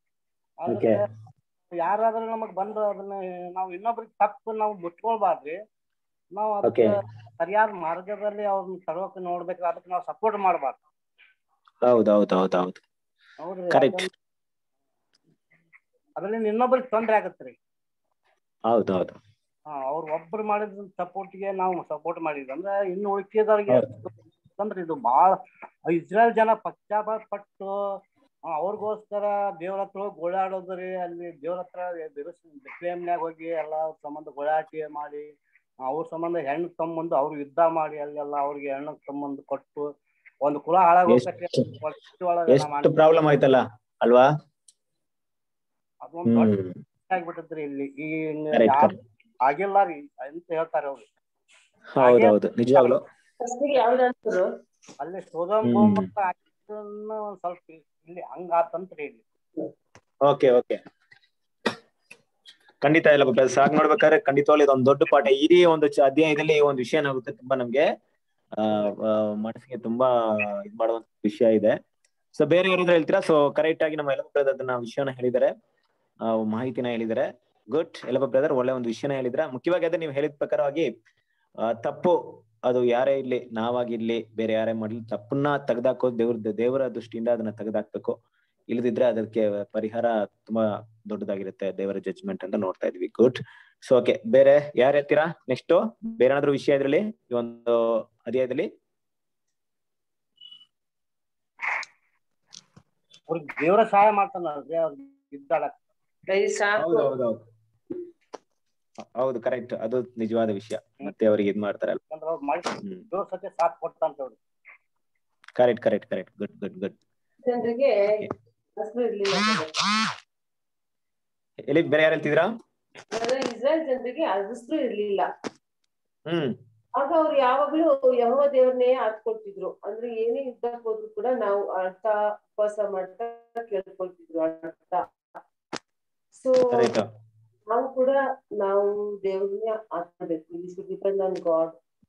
ಯಾರಾದ್ರೂ ನಮಗ್ ಬಂದು ಅದನ್ನ ನಾವು ಇನ್ನೊಬ್ರಿಗೆ ತಪ್ಪು ನಾವು ಮುಚ್ಕೊಳ್ಬಾರ್ದ್ರಿ. ನಾವು ಅದಕ್ಕೆ ಸರಿಯಾದ ಮಾರ್ಗದಲ್ಲಿ ಅವ್ರನ್ನ ತರೋಕೆ ನೋಡ್ಬೇಕು. ಅದಕ್ಕೆ ನಾವು ಸಪೋರ್ಟ್ ಮಾಡ್ಬಾರ್ದು. ಹೌದೌದು. ಹೌದ್ರಿ, ಅದ್ರಲ್ಲಿ ಇನ್ನೊಬ್ರಿಗೆ ತೊಂದ್ರೆ ಆಗತ್ರಿ. ಹೌದೌದು. ಅವ್ರು ಒಬ್ರು ಮಾಡಿದ ಸಪೋರ್ಟ್ಗೆ ನಾವು ಸಪೋರ್ಟ್ ಮಾಡಿದ್ವಿ ಅಂದ್ರೆ ಇನ್ನು ಉಳಿಕೆದವ್ರಿಗೆ ಅಂದ್ರೆ ಇದು ಬಹಳ ಇಸ್ರೇಲ್ ಜನ ಪಶ್ಚಾತ್ತಾಪ ಪಟ್ಟು ಅವ್ರಿಗೋಸ್ಕರ ದೇವ್ರ ಹತ್ರ ಹೋಗಿ ಗೋಳಾಡೋದ್ರಿ. ಅಲ್ಲಿ ದೇವ್ರ ಹತ್ರ ಬೆತ್ಲೆಹೇಮ್ನ್ಯಾಗ ಹೋಗಿ ಎಲ್ಲಾ ಸಂಬಂಧ ಗೋಳಾಟಿ ಮಾಡಿ ಅವ್ರ ಸಂಬಂಧ ಹೆಣ್ಣು ತಮ್ಮಂದು ಅವ್ರು ಯುದ್ಧ ಮಾಡಿ ಅಲ್ಲೆಲ್ಲ ಅವ್ರಿಗೆ ಹೆಣ್ಣು ತಮ್ಮಂದು ಕೊಟ್ಟು ಒಂದು ಕುಲ ಹಾಳಾಗೋಗ್ತೈತಿ. ಎಷ್ಟು ಪ್ರಾಬ್ಲಮ್ ಆಯ್ತಲ್ಲ ಅಲ್ವಾ? ಅದೊಂದು ದೊಡ್ಡ ಆಗ್ಬಿಟ್ಟದ್ರಿ. ಇಲ್ಲಿ ಈ ಆಗಿಲ್ಲ ರೀ ಅಂತ ಹೇಳ್ತಾರೆ ಅವ್ರು. ಹೌದೌದು, ನಿಜವಾಗ್ಲು. ಅಲ್ಲಿ ಸೋದೋಮ್ ಗೊಮೋರ ಒಂದ್ ಸ್ವಲ್ಪ ಇಲ್ಲಿ ಹಂಗಾತಂತ್ರಿ ಇಲ್ಲಿ. ಓಕೆ ಓಕೆ, ಖಂಡಿತ ಇಲ್ಲ ಬ್ರದರ್. ಹಾಗೆ ನೋಡ್ಬೇಕಾದ್ರೆ ಖಂಡಿತವಾಗ್ಲೂ ಇದೊಂದು ದೊಡ್ಡ ಪಾಠ. ಇಡೀ ಒಂದು ಅಧ್ಯಾಯದಲ್ಲಿ ಈ ಒಂದು ವಿಷಯ ಏನಾಗುತ್ತೆ, ತುಂಬಾ ನಮ್ಗೆ ಮನಸ್ಸಿಗೆ ತುಂಬಾ ಇದ್ ಮಾಡುವಂತ ವಿಷಯ ಇದೆ. ಸೊ ಬೇರೆ ಯಾರಾದ್ರೂ ಹೇಳ್ತೀರಾ? ಸೊ ಕರೆಕ್ಟ್ ಆಗಿ ನಮ್ಮ ಯಲ್ಲಪ್ಪ ಬ್ರದರ್ ಅದನ್ನ ವಿಷಯನ ಹೇಳಿದ್ದಾರೆ, ಮಾಹಿತಿನ ಹೇಳಿದ್ದಾರೆ. ಗುಡ್ ಯಲ್ಲಪ್ಪ ಬ್ರದರ್, ಒಳ್ಳೆ ಒಂದು ವಿಷಯನ ಹೇಳಿದ್ರೆ. ಮುಖ್ಯವಾಗಿ ಅದೇ ನೀವು ಹೇಳಿದ ಪ್ರಕಾರವಾಗಿ ತಪ್ಪು ಅದು ಯಾರೇ ಇರ್ಲಿ, ನಾವಾಗಿರ್ಲಿ, ಬೇರೆ ಯಾರೇ ಮಾಡ್ಲಿ, ತಪ್ಪನ್ನ ತೆಗೆದಾಕೋ ದೇವರ ದೃಷ್ಟಿಯಿಂದ ಅದನ್ನ ತೆಗೆದಾಕ್ಬೇಕು. ಇಲ್ಲದಿದ್ರೆ ಅದಕ್ಕೆ ಪರಿಹಾರ ತುಂಬಾ ದೊಡ್ಡದಾಗಿರುತ್ತೆ, ದೇವರ ಜಡ್ಜ್ಮೆಂಟ್ ಅಂತ ನೋಡ್ತಾ ಇದ್ವಿ. ಗುಡ್. ಸೊ ಓಕೆ, ಬೇರೆ ಯಾರು ಹೇಳ್ತೀರಾ? ನೆಕ್ಸ್ಟ್ ಬೇರೆ ಏನಾದ್ರು ವಿಷಯ ಇದ್ರಲ್ಲಿ ಈ ಒಂದು ಅಧ್ಯಾಯದಲ್ಲಿ? ಅವ್ರಿಗೆ ದೇವರ ಸಹಾಯ ಮಾಡ್ತಾನಲ್ರಿ ಅವ್ರಿಗೆ ಇದ್ದಾಳಕ್. ಹೌದು, ಕರೆಕ್ಟ್. ಅದು ನಿಜವಾದ ವಿಷಯ. ಮತ್ತೆ ಅವ್ರಿಗೆ ಇದ್ ಮಾಡ್ತಾರಲ್ಲ, ದೇವ್ರ ಸತ್ಯ ಸಾಥ್ ಕೊಡ್ತಾಂತ ಅವ್ರಿಗೆ. Correct correct correct. Good good good. ಜನರಿಗೆ ಎಲ್ಲಿ ಬೇರೆ ಯಾರು ಹೇಳ್ತಿದ್ರಾ? ಇಸ್ರಾಯೇಲ್ ಜನರಿಗೆ ಅರಸರು ಇರ್ಲಿಲ್ಲ. ಆಗ ಅವ್ರು ಯಾವಾಗ್ಲೂ ಯೆಹೋವ ದೇವ್ರನ್ನೇ ಆಡ್ಕೊಳ್ತಿದ್ರು. ಅಂದ್ರೆ ಏನೇ ಯುದ್ಧಕ್ಕೆ ಹೋದ್ರು ಕೂಡ ನಾವು ಅರ್ಥ ಉಪವಾಸ ಮಾಡ್ತಾ ಕೇಳ್ಕೊಳ್ತಿದ್ರು ಅರ್ಥ. ಸೊ ನಾವು ಕೂಡ ನಾವು ದೇವ್ರನ್ನೇ ಆಡ್ಬೇಕು. We should depend on God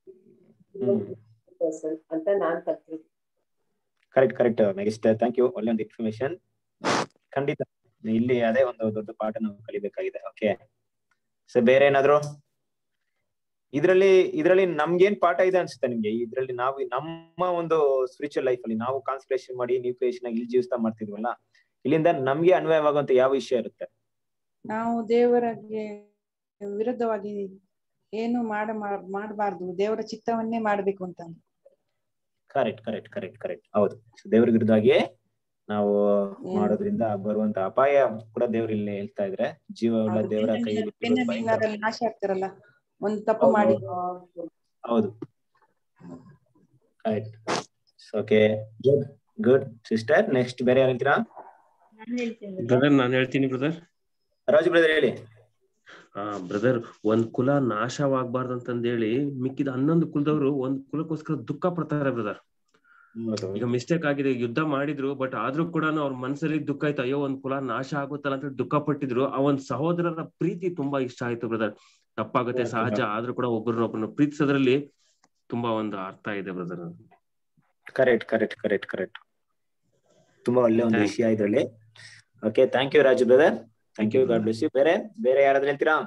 ಅಂತ ನಾನ್ ಕಲ್ತಿದ್ದೆ. ಕರೆಕ್ಟ್ ಕರೆಕ್ಟ್ ಮೆಗಿಸ್ಟರ್, ಥ್ಯಾಂಕ್ ಯು. ಒಳ್ಳೆ ಒಂದು ಇನ್ಫಾರ್ಮೇಶನ್. ಖಂಡಿತ ಇಲ್ಲಿ ಅದೇ ಒಂದು ದೊಡ್ಡ ಪಾಠ ನಾವು ಕಲಿಬೇಕಾಗಿದೆ. ಓಕೆ, ಸೊ ಬೇರೆ ಏನಾದ್ರು ಇದ್ರಲ್ಲಿ ನಮ್ಗೇನ್ ಪಾಠ ಇದೆ ಅನ್ಸುತ್ತೆ ನಿಮ್ಗೆ? ಇದ್ರಲ್ಲಿ ನಾವು ನಮ್ಮ ಒಂದು ಸ್ಪಿರಿಚುವಲ್ ಲೈಫ್ ಅಲ್ಲಿ ನಾವು ಕಾನ್ಸಂಟ್ರೇಷನ್ ಮಾಡಿ ನ್ಯೂ ಕ್ರಿಯೇಷನ್ ಆಗಿ ಇಲ್ಲಿ ಜೀವಿಸ್ತಾ ಮಾಡ್ತಿದ್ವಲ್ಲ, ಇಲ್ಲಿಂದ ನಮ್ಗೆ ಅನ್ವಯವಾಗುವಂತ ಯಾವ ವಿಷಯ ಇರುತ್ತೆ? ನಾವು ದೇವರಿಗೆ ವಿರುದ್ಧವಾಗಿ ಏನು ಮಾಡಬಾರ್ದು, ದೇವರ ಚಿತ್ತವನ್ನೇ ಮಾಡ್ಬೇಕು ಅಂತ. Correct correct correct correct. ಹೌದು, ದೇವ್ರ ವಿರುದ್ಧವಾಗಿ ನಾವು ಮಾಡೋದ್ರಿಂದ ಬರುವಂತ ಅಪಾಯ ಕೂಡ ದೇವ್ರ ಇಲ್ಲಿ ಹೇಳ್ತಾ ಇದ್ರೆ, ಜೀವವುಳ್ಳ ದೇವರ ಕೈಯಲ್ಲಿ ನಾಶ ಆಗ್ತಾರಲ್ಲ ಒಂದು ತಪ್ಪು ಮಾಡಿ. ಹೌದು, correct. Okay, good good sister. Next ಬೇರೆ ಯಾರು ಹೇಳ್ತೀರಾ? ಬ್ರದರ್ ನಾನು ಹೇಳ್ತೀನಿ ಬ್ರದರ್. ರಾಜು ಬ್ರದರ್ ಹೇಳಿ. ಬ್ರದರ್, ಒಂದ್ ಕುಲ ನಾಶವಾಗಬಾರ್ದು ಅಂತಂದೇಳಿ ಮಿಕ್ಕಿದ 11 ಕುಲದವರು ಒಂದ್ ಕುಲಕ್ಕೋಸ್ಕರ ದುಃಖ ಪಡ್ತಾರೆ ಬ್ರದರ್. ಈಗ ಮಿಸ್ಟೇಕ್ ಆಗಿದೆ, ಯುದ್ಧ ಮಾಡಿದ್ರು, ಬಟ್ ಆದ್ರೂ ಕೂಡ ಅವ್ರ ಮನಸ್ಸಲ್ಲಿ ದುಃಖ ಆಯ್ತು. ಅಯ್ಯೋ ಒಂದ್ ಕುಲ ನಾಶ ಆಗುತ್ತಲ್ಲ ಅಂತ ದುಃಖ ಪಟ್ಟಿದ್ರು. ಆ ಒಂದ್ ಸಹೋದರರ ಪ್ರೀತಿ ತುಂಬಾ ಇಷ್ಟ ಆಯ್ತು ಬ್ರದರ್. ತಪ್ಪಾಗುತ್ತೆ ಸಹಜ, ಆದ್ರೂ ಕೂಡ ಒಬ್ಬರನ್ನೊಬ್ಬರನ್ನ ಪ್ರೀತಿಸೋದ್ರಲ್ಲಿ ತುಂಬಾ ಒಂದು ಅರ್ಥ ಇದೆ brother. Correct correct correct correct. ತುಂಬಾ ಒಳ್ಳೆ ಒಂದು ವಿಷಯ ಇದ್ರಲ್ಲಿ. Okay, thank you Raju brother, thank you. God bless you. ಬೇರೆ ಯಾರಾದ್ರೂ ಹೇಳ್ತೀರಾ?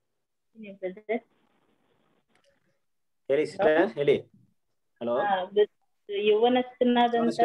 ಹೇಳಿ ಸಿಸ್ಟರ್, ಹೇಳಿ. ಹಲೋ. ಯೌವನಸ್ಥನಾದಂತ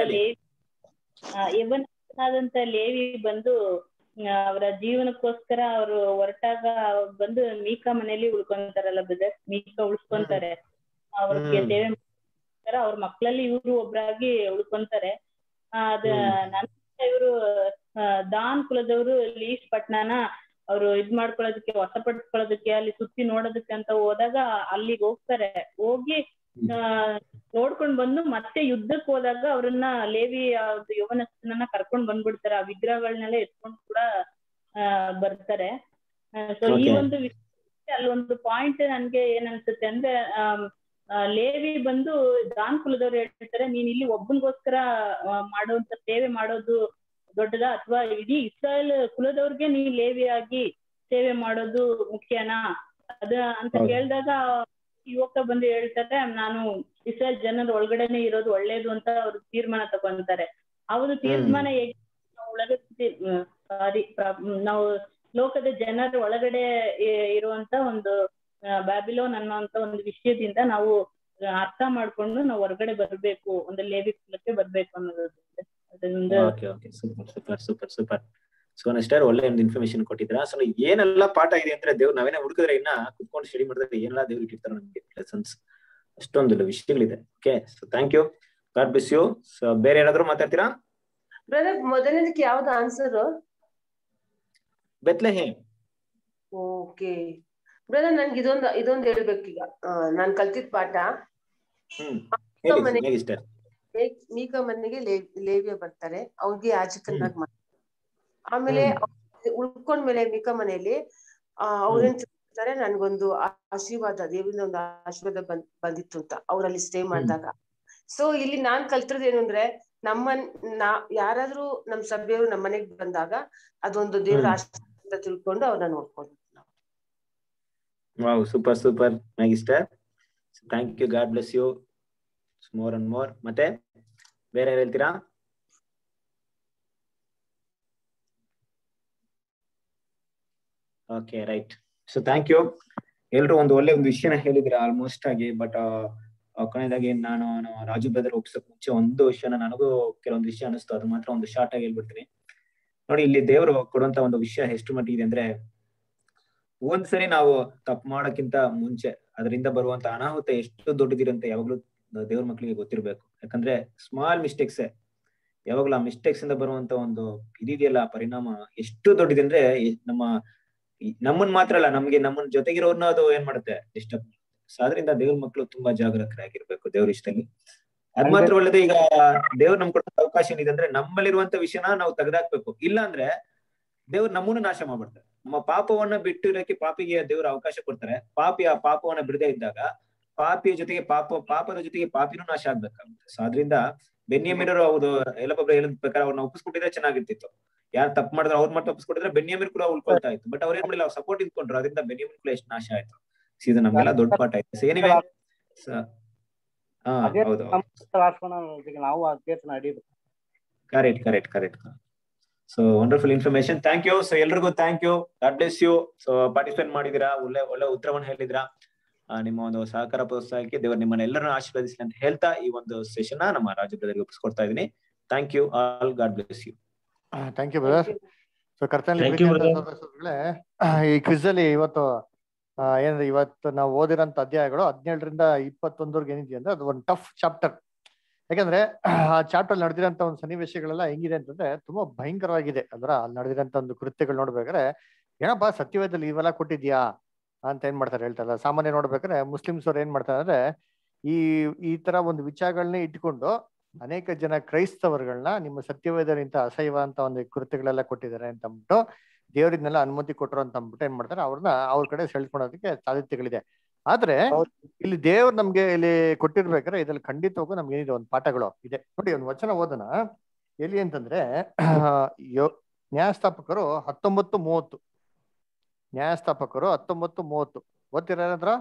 ಲೇವಿ ಬಂದು ಅವರ ಜೀವನಕ್ಕೋಸ್ಕರ ಅವರು ಹೊರಟಾಗ ಬಂದು ಮೀಕಾ ಮನೆಯಲ್ಲಿ ಉಳ್ಕೊಂತಾರಲ್ಲ ಬ್ರದರ್. ಮೀಕಾ ಉಳ್ಸ್ಕೊಂತಾರೆ, ಅವ್ರಿಗೆ ಸೇವೆ ಮಾಡ್ತಾರ. ಅವ್ರ ಮಕ್ಳಲ್ಲಿ ಇವ್ರು ಒಬ್ರಾಗಿ ಉಳ್ಕೊಂತಾರೆ. ನಂತರ ಇವರು ದಾನ್ ಕುಲದವರು ಲೀಸ್ ಪಟ್ನಾನ ಅವ್ರು ಇದ್ ಮಾಡ್ಕೊಳ್ಳೋದಕ್ಕೆ, ವಶಪಡಿಸ್ಕೊಳ್ಳೋದಕ್ಕೆ, ಅಲ್ಲಿ ಸುತ್ತಿ ನೋಡೋದಕ್ಕೆ ಅಂತ ಹೋದಾಗ ಅಲ್ಲಿಗೆ ಹೋಗ್ತಾರೆ. ಹೋಗಿ ನೋಡ್ಕೊಂಡ್ ಬಂದು ಮತ್ತೆ ಯುದ್ಧಕ್ಕೆ ಹೋದಾಗ ಅವ್ರನ್ನ ಲೇವಿ ಯೌವನಸ್ಥನನ್ನ ಕರ್ಕೊಂಡ್ ಬಂದ್ಬಿಡ್ತಾರೆ. ಆ ವಿಗ್ರಹಗಳನ್ನೆಲ್ಲ ಎತ್ಕೊಂಡ್ ಕೂಡ ಬರ್ತಾರೆ. ಸೊ ಈ ಒಂದು ವಿಷಯ ಅಲ್ಲೊಂದು ಪಾಯಿಂಟ್ ನನ್ಗೆ ಏನ್ ಅನ್ಸುತ್ತೆ ಅಂದ್ರೆ, ಲೇವಿ ಬಂದು ದಾನ್ ಕುಲದವ್ರು ಹೇಳ್ತಾರೆ, ನೀನ್ ಇಲ್ಲಿ ಒಬ್ಬನಿಗೋಸ್ಕರ ಮಾಡುವಂತ ಸೇವೆ ಮಾಡೋದು ದೊಡ್ಡದ, ಅಥವಾ ಇಡೀ ಇಸ್ರಾಯೇಲ್ ಕುಲದವ್ರಿಗೆ ನೀ ಲೇವಿಯಾಗಿ ಸೇವೆ ಮಾಡೋದು ಮುಖ್ಯನಾ ಅದ ಅಂತ ಕೇಳಿದಾಗ ಯುವಕ ಬಂದು ಹೇಳ್ತಾರೆ, ನಾನು ಇಸ್ರಾಯೇಲ್ ಜನರ ಒಳಗಡೆನೆ ಇರೋದು ಒಳ್ಳೇದು ಅಂತ ಅವ್ರು ತೀರ್ಮಾನ ತಗೊಂತಾರೆ. ಅವ್ರ ತೀರ್ಮಾನ ಹೇಗೆ, ನಾವು ಲೋಕದ ಜನರ ಒಳಗಡೆ ಇರುವಂತ ಒಂದು ಬ್ಯಾಬಿಲೋನ್ ಅನ್ನೋಂತ ಒಂದು ವಿಷಯದಿಂದ ನಾವು ಅರ್ಥ ಮಾಡ್ಕೊಂಡು ನಾವು ಹೊರಗಡೆ ಬರ್ಬೇಕು, ಒಂದು ಲೇವಿ ಕುಲಕ್ಕೆ ಬರ್ಬೇಕು ಅನ್ನೋದು. Super super super. So next ಒಳ್ಳೆ ಒಂದು ಇನ್ಫಾರ್ಮೇಶನ್ ಕೊಟ್ಟಿದ್ರ. ಸೊ ಏನೆಲ್ಲ ಪಾಠ ಇದೆ ಅಂದ್ರೆ ದೇವ್ರು ನಾವೇನೇ ಹುಡುಕಿದ್ರೆ ಇನ್ನ ಕುತ್ಕೊಂಡು ಸ್ಟಡಿ ಮಾಡಿದ್ರೆ ಏನೆಲ್ಲ ದೇವ್ರು ಇಟ್ಟಿರ್ತಾರೆ ನಮ್ಗೆ ಲೆಸನ್ಸ್, ಅಷ್ಟೊಂದು ವಿಷಯಗಳಿದೆ. Okay, so thank you. God bless you. So ಬೇರೆ ಏನಾದ್ರು ಮಾತಾಡ್ತೀರಾ? ಬ್ರದರ್, ಮೊದಲನೇದಕ್ಕೆ ಯಾವ್ದು ಆನ್ಸರ್? ಬೆತ್ಲೆಹೇಮ್. ಓಕೆ ಬ್ರದರ್, ನನ್ಗೆ ಇದೊಂದು ಹೇಳ್ಬೇಕೀಗ. ನಾನ್ ಕಲ್ತಿದ್ ಪಾಠ, ಮೀಕಾ ಮನೆಗೆ ಲೇವಿಯ ಬರ್ತಾರೆ, ಅವ್ರಿಗೆ ಯಾಜಕನಾಗಿ ಮಾಡ್ತಾರೆ. ಆಮೇಲೆ ಉಳ್ಕೊಂಡ್ಮೇಲೆ ಮೀಕಾ ಮನೆಯಲ್ಲಿ ಅವ್ರೇನ್ ಹೇಳ್ತಾರೆ, ನನ್ಗೊಂದು ಆಶೀರ್ವಾದ, ದೇವರಿಂದ ಒಂದು ಆಶೀರ್ವಾದ ಬಂದಿತ್ತು ಅಂತ ಅವ್ರಲ್ಲಿ ಸ್ಟೇ ಮಾಡಿದಾಗ. ಸೊ ಇಲ್ಲಿ ನಾನ್ ಕಲ್ತಿರೋದು ಏನು ಅಂದ್ರೆ, ಯಾರಾದ್ರೂ ನಮ್ ಸಭೆಯವರು ನಮ್ಮ ಮನೆಗ್ ಬಂದಾಗ ಅದೊಂದು ದೇವರ ಆಶೀರ್ವಾದ ತಿಳ್ಕೊಂಡು ಅವ್ರನ್ನ ನೋಡ್ಕೊಂಡು ವಾವ್, ಸೂಪರ್ ಸೂಪರ್ ಮ್ಯಾಗಿಸ್ಟರ್. Thank you, God bless you more and more. ಮತ್ತೆ ಬೇರೆ ಯಾರು ಹೇಳ್ತೀರಾ? Okay, right. So thank you. ಎಲ್ರು ಒಂದು ಒಳ್ಳೆ ಒಂದು ವಿಷಯನ ಹೇಳಿದ್ರೆ ಆಲ್ಮೋಸ್ಟ್ ಆಗಿ. ಬಟ್ ಕೊನೆಯದಾಗಿ ನಾನು ರಾಜು ಬ್ರದರ್ ಒಪ್ಸಕ್ ಮುಂಚೆ ಒಂದು ವಿಷಯನ ನನಗೂ ಕೆಲವೊಂದು ವಿಷಯ ಅನಿಸ್ತು, ಅದು ಮಾತ್ರ ಒಂದು ಶಾರ್ಟ್ ಆಗಿ ಹೇಳ್ಬಿಡ್ತೀನಿ ನೋಡಿ. ಇಲ್ಲಿ ದೇವರು ಕೊಡುವಂತ ಒಂದು ವಿಷಯ ಎಷ್ಟು ಮಟ್ಟಿಗೆ ಅಂದ್ರೆ, ಒಂದ್ಸರಿ ನಾವು ತಪ್ಪು ಮಾಡೋಕ್ಕಿಂತ ಮುಂಚೆ ಅದರಿಂದ ಬರುವಂತ ಅನಾಹುತ ಎಷ್ಟು ದೊಡ್ಡದಿರಂತ ಯಾವಾಗ್ಲೂ ದೇವ್ರ ಮಕ್ಕಳಿಗೆ ಗೊತ್ತಿರ್ಬೇಕು. ಯಾಕಂದ್ರೆ ಸ್ಮಾಲ್ ಮಿಸ್ಟೇಕ್ಸ್ ಯಾವಾಗ್ಲೂ ಆ ಮಿಸ್ಟೇಕ್ಸ್ ಇಂದ ಬರುವಂತ ಒಂದು ಇದೆಯಲ್ಲ ಪರಿಣಾಮ ಎಷ್ಟು ದೊಡ್ಡದಿದೆ ಅಂದ್ರೆ, ನಮ್ಮನ್ ಮಾತ್ರ ಅಲ್ಲ, ನಮ್ಮನ್ ಜೊತೆಗಿರೋರ್ನ ಅದು ಏನ್ ಮಾಡುತ್ತೆ, ಡಿಸ್ಟರ್ಬ್. ಸೊ ಅದರಿಂದ ದೇವ್ರ ಮಕ್ಕಳು ತುಂಬಾ ಜಾಗರೂಕರಾಗಿರ್ಬೇಕು ದೇವ್ರ ಇಷ್ಟದಲ್ಲಿ. ಅದ್ ಮಾತ್ರ ಒಳ್ಳೇದು. ಈಗ ದೇವ್ರು ನಮ್ ಕೊಟ್ಟ ಅವಕಾಶ ಏನಿದೆ ಅಂದ್ರೆ, ನಮ್ಮಲ್ಲಿರುವಂತ ವಿಷಯನ ನಾವು ತೆಗೆದಾಕ್ಬೇಕು. ಇಲ್ಲ ಅಂದ್ರೆ ದೇವ್ರು ನಮ್ಮನ್ನು ನಾಶ ಮಾಡ್ಬಿಡ್ತಾರೆ. ನಮ್ಮ ಪಾಪವನ್ನ ಬಿಟ್ಟು ಇರಕ್ಕೆ ಪಾಪಿಗೆ ದೇವ್ರ ಅವಕಾಶ ಕೊಡ್ತಾರೆ. ಪಾಪಿ ಆ ಪಾಪವನ್ನ ಬಿಡದೆ ಇದ್ದಾಗ ಪಾಪಿಯ ಜೊತೆಗೆ ಪಾಪದ ಜೊತೆಗೆ ಪಾಪಿನೂ ನಾಶ ಆಗ್ಬೇಕಾಗುತ್ತೆ. ಸೊ ಅದ್ರಿಂದ ಬೆನ್ಯಾಮೀನರು ಹೌದು ಎಲ್ಲೊಬ್ಬೊಬ್ರು ಹೇಳಿದ ಪ್ರಕಾರ ಅವ್ರನ್ನ ಒಪ್ಪಿಸ್ಕೊಟ್ಟಿದ್ರೆ ಚೆನ್ನಾಗಿರ್ತಿತ್ತು. ಯಾರು ತಪ್ಪು ಮಾಡಿದ್ರೆ ಅವ್ರ ಮಾತ್ರ ಒಪ್ಪಿಸ್ಕೊಟ್ಟಿದ್ರೆ ಬೆನ್ಯಾಮೀನ್ ಕೂಡ ಉಳ್ಕೊಳ್ತಾ ಇತ್ತು. ಬಟ್ ಅವ್ರ ಏನ್ ಮಾಡಿಲ್ಲ, ಅವ್ರು ಸಪೋರ್ಟ್ ಇದ್ಕೊಂಡ್ರು. ಅದರಿಂದ ಬೆನ್ಯಾಮೀನ್ ಕೂಡ ಎಷ್ಟು ನಾಶ ಆಯ್ತು. ಇದು ನಮ್ಗೆಲ್ಲ ದೊಡ್ಡ ಪಾಠ ಆಯ್ತು. ಸೊ ಏನಿವೆ ಹೌದು, correct. So wonderful information. Thank you. So ಎಲ್ರಿಗೂ thank you, God bless you. So participate ಮಾಡಿದಿರಾ, ಒಳ್ಳೆ ಉತ್ತರವನ್ನು ಹೇಳಿದ್ರಾ. ನಿಮ್ಮ ಒಂದು ಸಹಕಾರ ಪ್ರೋತ್ಸಾಹಕ್ಕೆ ದೇವರು ನಿಮ್ಮನ್ನ ಎಲ್ಲರನ್ನೂ ಆಶೀರ್ವದಿಸಲಿ ಅಂತ ಹೇಳ್ತಾ ಈ ಒಂದು ಸೆಷನ್ ನಮ್ಮ ರಾಜು ಬ್ರದರ್ಗೆ ಒಪ್ಪಿಸ್ಕೊಡ್ತಾ ಇದೀನಿ. Thank you all, God bless you. Thank you brother. So ಕರ್ತನಲ್ಲಿ ಈ ಕ್ವಿಜ್ ಅಲ್ಲಿ ಇವತ್ತು ಏನಂದ್ರೆ, ಇವತ್ತು ನಾವು ಓದಿರೋಂಥ ಅಧ್ಯಾಯಗಳು 17ರಿಂದ 21 ಏನಿದೆ ಅಂದ್ರೆ ಅದು ಒಂದು ಟಫ್ ಚಾಪ್ಟರ್. ಯಾಕಂದ್ರೆ ಆ ಚಾಪ್ಟರ್ ನಡೆದಿರೋಂಥ ಒಂದು ಸನ್ನಿವೇಶಗಳೆಲ್ಲ ಹೆಂಗಿದೆ ಅಂತಂದ್ರೆ ತುಂಬಾ ಭಯಂಕರವಾಗಿದೆ. ಅಂದ್ರೆ ಅಲ್ಲಿ ನಡೆದಿರೋಂಥ ಒಂದು ಕೃತ್ಯಗಳು ನೋಡ್ಬೇಕಾದ್ರೆ, ಏನಪ್ಪಾ ಸತ್ಯವೇದದಲ್ಲಿ ಇವೆಲ್ಲ ಕೊಟ್ಟಿದ್ಯಾ ಅಂತ ಏನ್ ಮಾಡ್ತಾರೆ ಹೇಳ್ತಾರಲ್ಲ. ಸಾಮಾನ್ಯ ನೋಡ್ಬೇಕಾದ್ರೆ ಮುಸ್ಲಿಮ್ಸ್ ಅವ್ರು ಏನ್ ಮಾಡ್ತಾರೆ ಅಂದ್ರೆ, ಈ ತರ ಒಂದು ವಿಚಾರಗಳನ್ನೇ ಇಟ್ಕೊಂಡು ಅನೇಕ ಜನ ಕ್ರೈಸ್ತವರುಗಳನ್ನ ನಿಮ್ಮ ಸತ್ಯವೇದರಿಂದ ಅಸಹ್ಯ ಅಂತ ಒಂದು ಕೃತ್ಯಗಳೆಲ್ಲ ಕೊಟ್ಟಿದ್ದಾರೆ ಅಂತ ಅಂದ್ಬಿಟ್ಟು ದೇವರಿದ್ನೆಲ್ಲ ಅನುಮತಿ ಕೊಟ್ಟರು ಅಂತ ಅಂದ್ಬಿಟ್ಟು ಏನ್ ಮಾಡ್ತಾರೆ, ಅವ್ರನ್ನ ಅವ್ರ ಕಡೆ ಸೆಳ್ಕೊಳೋದಕ್ಕೆ ಸಾಧ್ಯತೆಗಳಿದೆ. ಆದ್ರೆ ಇಲ್ಲಿ ದೇವ್ರು ನಮ್ಗೆ ಇಲ್ಲಿ ಕೊಟ್ಟಿರ್ಬೇಕಾದ್ರೆ ಇದ್ರಲ್ಲಿ ಖಂಡಿತವಾಗೂ ನಮ್ಗೆ ಏನಿದೆ ಒಂದು ಪಾಠಗಳು ಇದೆ ನೋಡಿ. ಒಂದು ವಚನ ಓದೋಣ ಎಲ್ಲಿ ಅಂತಂದ್ರೆ, ನ್ಯಾಯಸ್ಥಾಪಕರು 19:30. ನ್ಯಾಯಸ್ಥಾಪಕರು 19:30 ಓದ್ತಿರಾದ್ರ?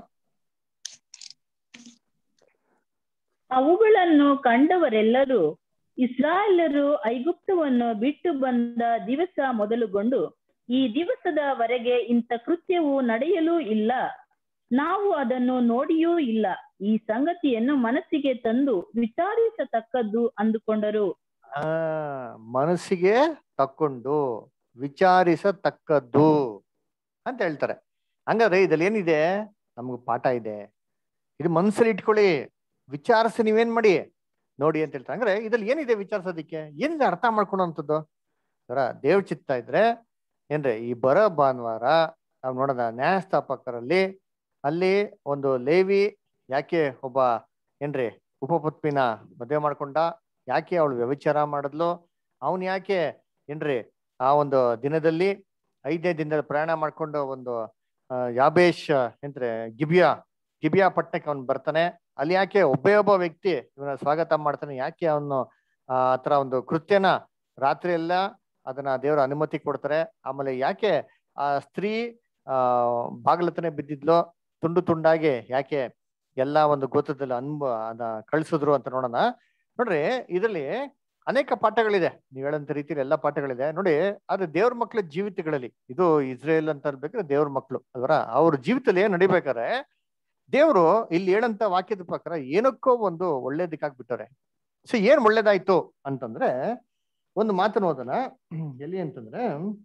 ಅವುಗಳನ್ನು ಕಂಡವರೆಲ್ಲರೂ ಇಸ್ರಾಯೇಲರು ಐಗುಪ್ತವನ್ನು ಬಿಟ್ಟು ಬಂದ ದಿವಸ ಮೊದಲುಗೊಂಡು ಈ ದಿವಸದವರೆಗೆ ಇಂಥ ಕೃತ್ಯವು ನಡೆಯಲೂ ಇಲ್ಲ, ನಾವು ಅದನ್ನು ನೋಡಿಯೂ ಇಲ್ಲ, ಈ ಸಂಗತಿಯನ್ನು ಮನಸ್ಸಿಗೆ ತಂದು ವಿಚಾರಿಸತಕ್ಕದ್ದು ಅಂದುಕೊಂಡರು. ಮನಸ್ಸಿಗೆ ತಕ್ಕೊಂಡು ವಿಚಾರಿಸತಕ್ಕದ್ದು ಅಂತ ಹೇಳ್ತಾರೆ. ಹಂಗಾದ್ರೆ ಇದ್ರಲ್ಲಿ ಏನಿದೆ, ನಮ್ಗೆ ಪಾಠ ಇದೆ. ಇದು ಮನಸ್ಸಲ್ಲಿ ಇಟ್ಕೊಳ್ಳಿ, ವಿಚಾರಿಸಿ ನೀವೇನ್ ಮಾಡಿ ನೋಡಿ ಅಂತ ಹೇಳ್ತಾರೆ. ಅಂದ್ರೆ ಇದ್ರಲ್ಲಿ ಏನಿದೆ ವಿಚಾರಿಸೋದಿಕ್ಕೆ, ಏನಿದೆ ಅರ್ಥ ಮಾಡ್ಕೊಳ್ಳೋಂಥದ್ದು. ದೇವ್ ಚಿತ್ತ ಇದ್ರೆ ಏನ್ರಿ, ಈ ಬರೋ ಭಾನುವಾರ ನಾವು ನೋಡೋಣ ನ್ಯಾಯಸ್ಥಾಪಕರಲ್ಲಿ ಅಲ್ಲಿ ಒಂದು ಲೇವಿ ಯಾಕೆ ಒಬ್ಬ ಏನ್ರಿ ಉಪಪತ್ನಿನ ಮದುವೆ ಮಾಡ್ಕೊಂಡ, ಯಾಕೆ ಅವಳು ವ್ಯಭಿಚಾರ ಮಾಡಿದ್ಲು, ಅವನ್ ಯಾಕೆ ಏನ್ರಿ ಆ ಒಂದು ದಿನದಲ್ಲಿ 5ನೇ ದಿನದಲ್ಲಿ ಪ್ರಯಾಣ ಮಾಡ್ಕೊಂಡು ಒಂದು ಯಾಬೇಶ್ ಏನ್ರಿ ಗಿಬಿಯಾ ಪಟ್ಟಣಕ್ಕೆ ಅವನು ಬರ್ತಾನೆ. ಅಲ್ಲಿ ಯಾಕೆ ಒಬ್ಬ ವ್ಯಕ್ತಿ ಇವನ ಸ್ವಾಗತ ಮಾಡ್ತಾನೆ, ಯಾಕೆ ಅವನು ಆತರ ಒಂದು ಕೃತ್ಯನ ರಾತ್ರಿ ಎಲ್ಲ ಅದನ್ನ ದೇವರ ಅನುಮತಿ ಕೊಡ್ತಾರೆ. ಆಮೇಲೆ ಯಾಕೆ ಆ ಸ್ತ್ರೀ ಬಾಗ್ಲತನೆ ಬಿದ್ದಿದ್ಲು, ತುಂಡು ತುಂಡಾಗಿ ಯಾಕೆ ಎಲ್ಲಾ ಒಂದು ಗೋತ್ರದಲ್ಲಿ ಅದ ಕಳ್ಸಿದ್ರು ಅಂತ ನೋಡೋಣ. ನೋಡ್ರಿ ಇದರಲ್ಲಿ ಅನೇಕ ಪಾಠಗಳಿದೆ, ನೀವ್ ಹೇಳಂತ ರೀತಿಯಲ್ಲಿ ಎಲ್ಲಾ ಪಾಠಗಳಿದೆ ನೋಡಿ. ಆದ್ರೆ ದೇವ್ರ ಮಕ್ಳ ಜೀವಿತಗಳಲ್ಲಿ, ಇದು ಇಸ್ರೇಲ್ ಅಂತ ಅನ್ಬೇಕಾದ್ರೆ ದೇವ್ರ ಮಕ್ಳು ಅದರ ಅವ್ರ ಜೀವಿತದಲ್ಲಿ ಏನ್ ನಡಿಬೇಕಾರೆ, ದೇವ್ರು ಇಲ್ಲಿ ಹೇಳಂತ ವಾಕ್ಯದ ಪ್ರಕಾರ ಏನಕ್ಕೋ ಒಂದು ಒಳ್ಳೇದಕ್ಕಾಗ್ಬಿಟ್ಟಾರೆ. ಸೊ ಏನ್ ಒಳ್ಳೇದಾಯ್ತು ಅಂತಂದ್ರೆ, ಒಂದು ಮಾತನ್ನು ಓದೋಣ ಎಲ್ಲಿ ಅಂತಂದ್ರೆ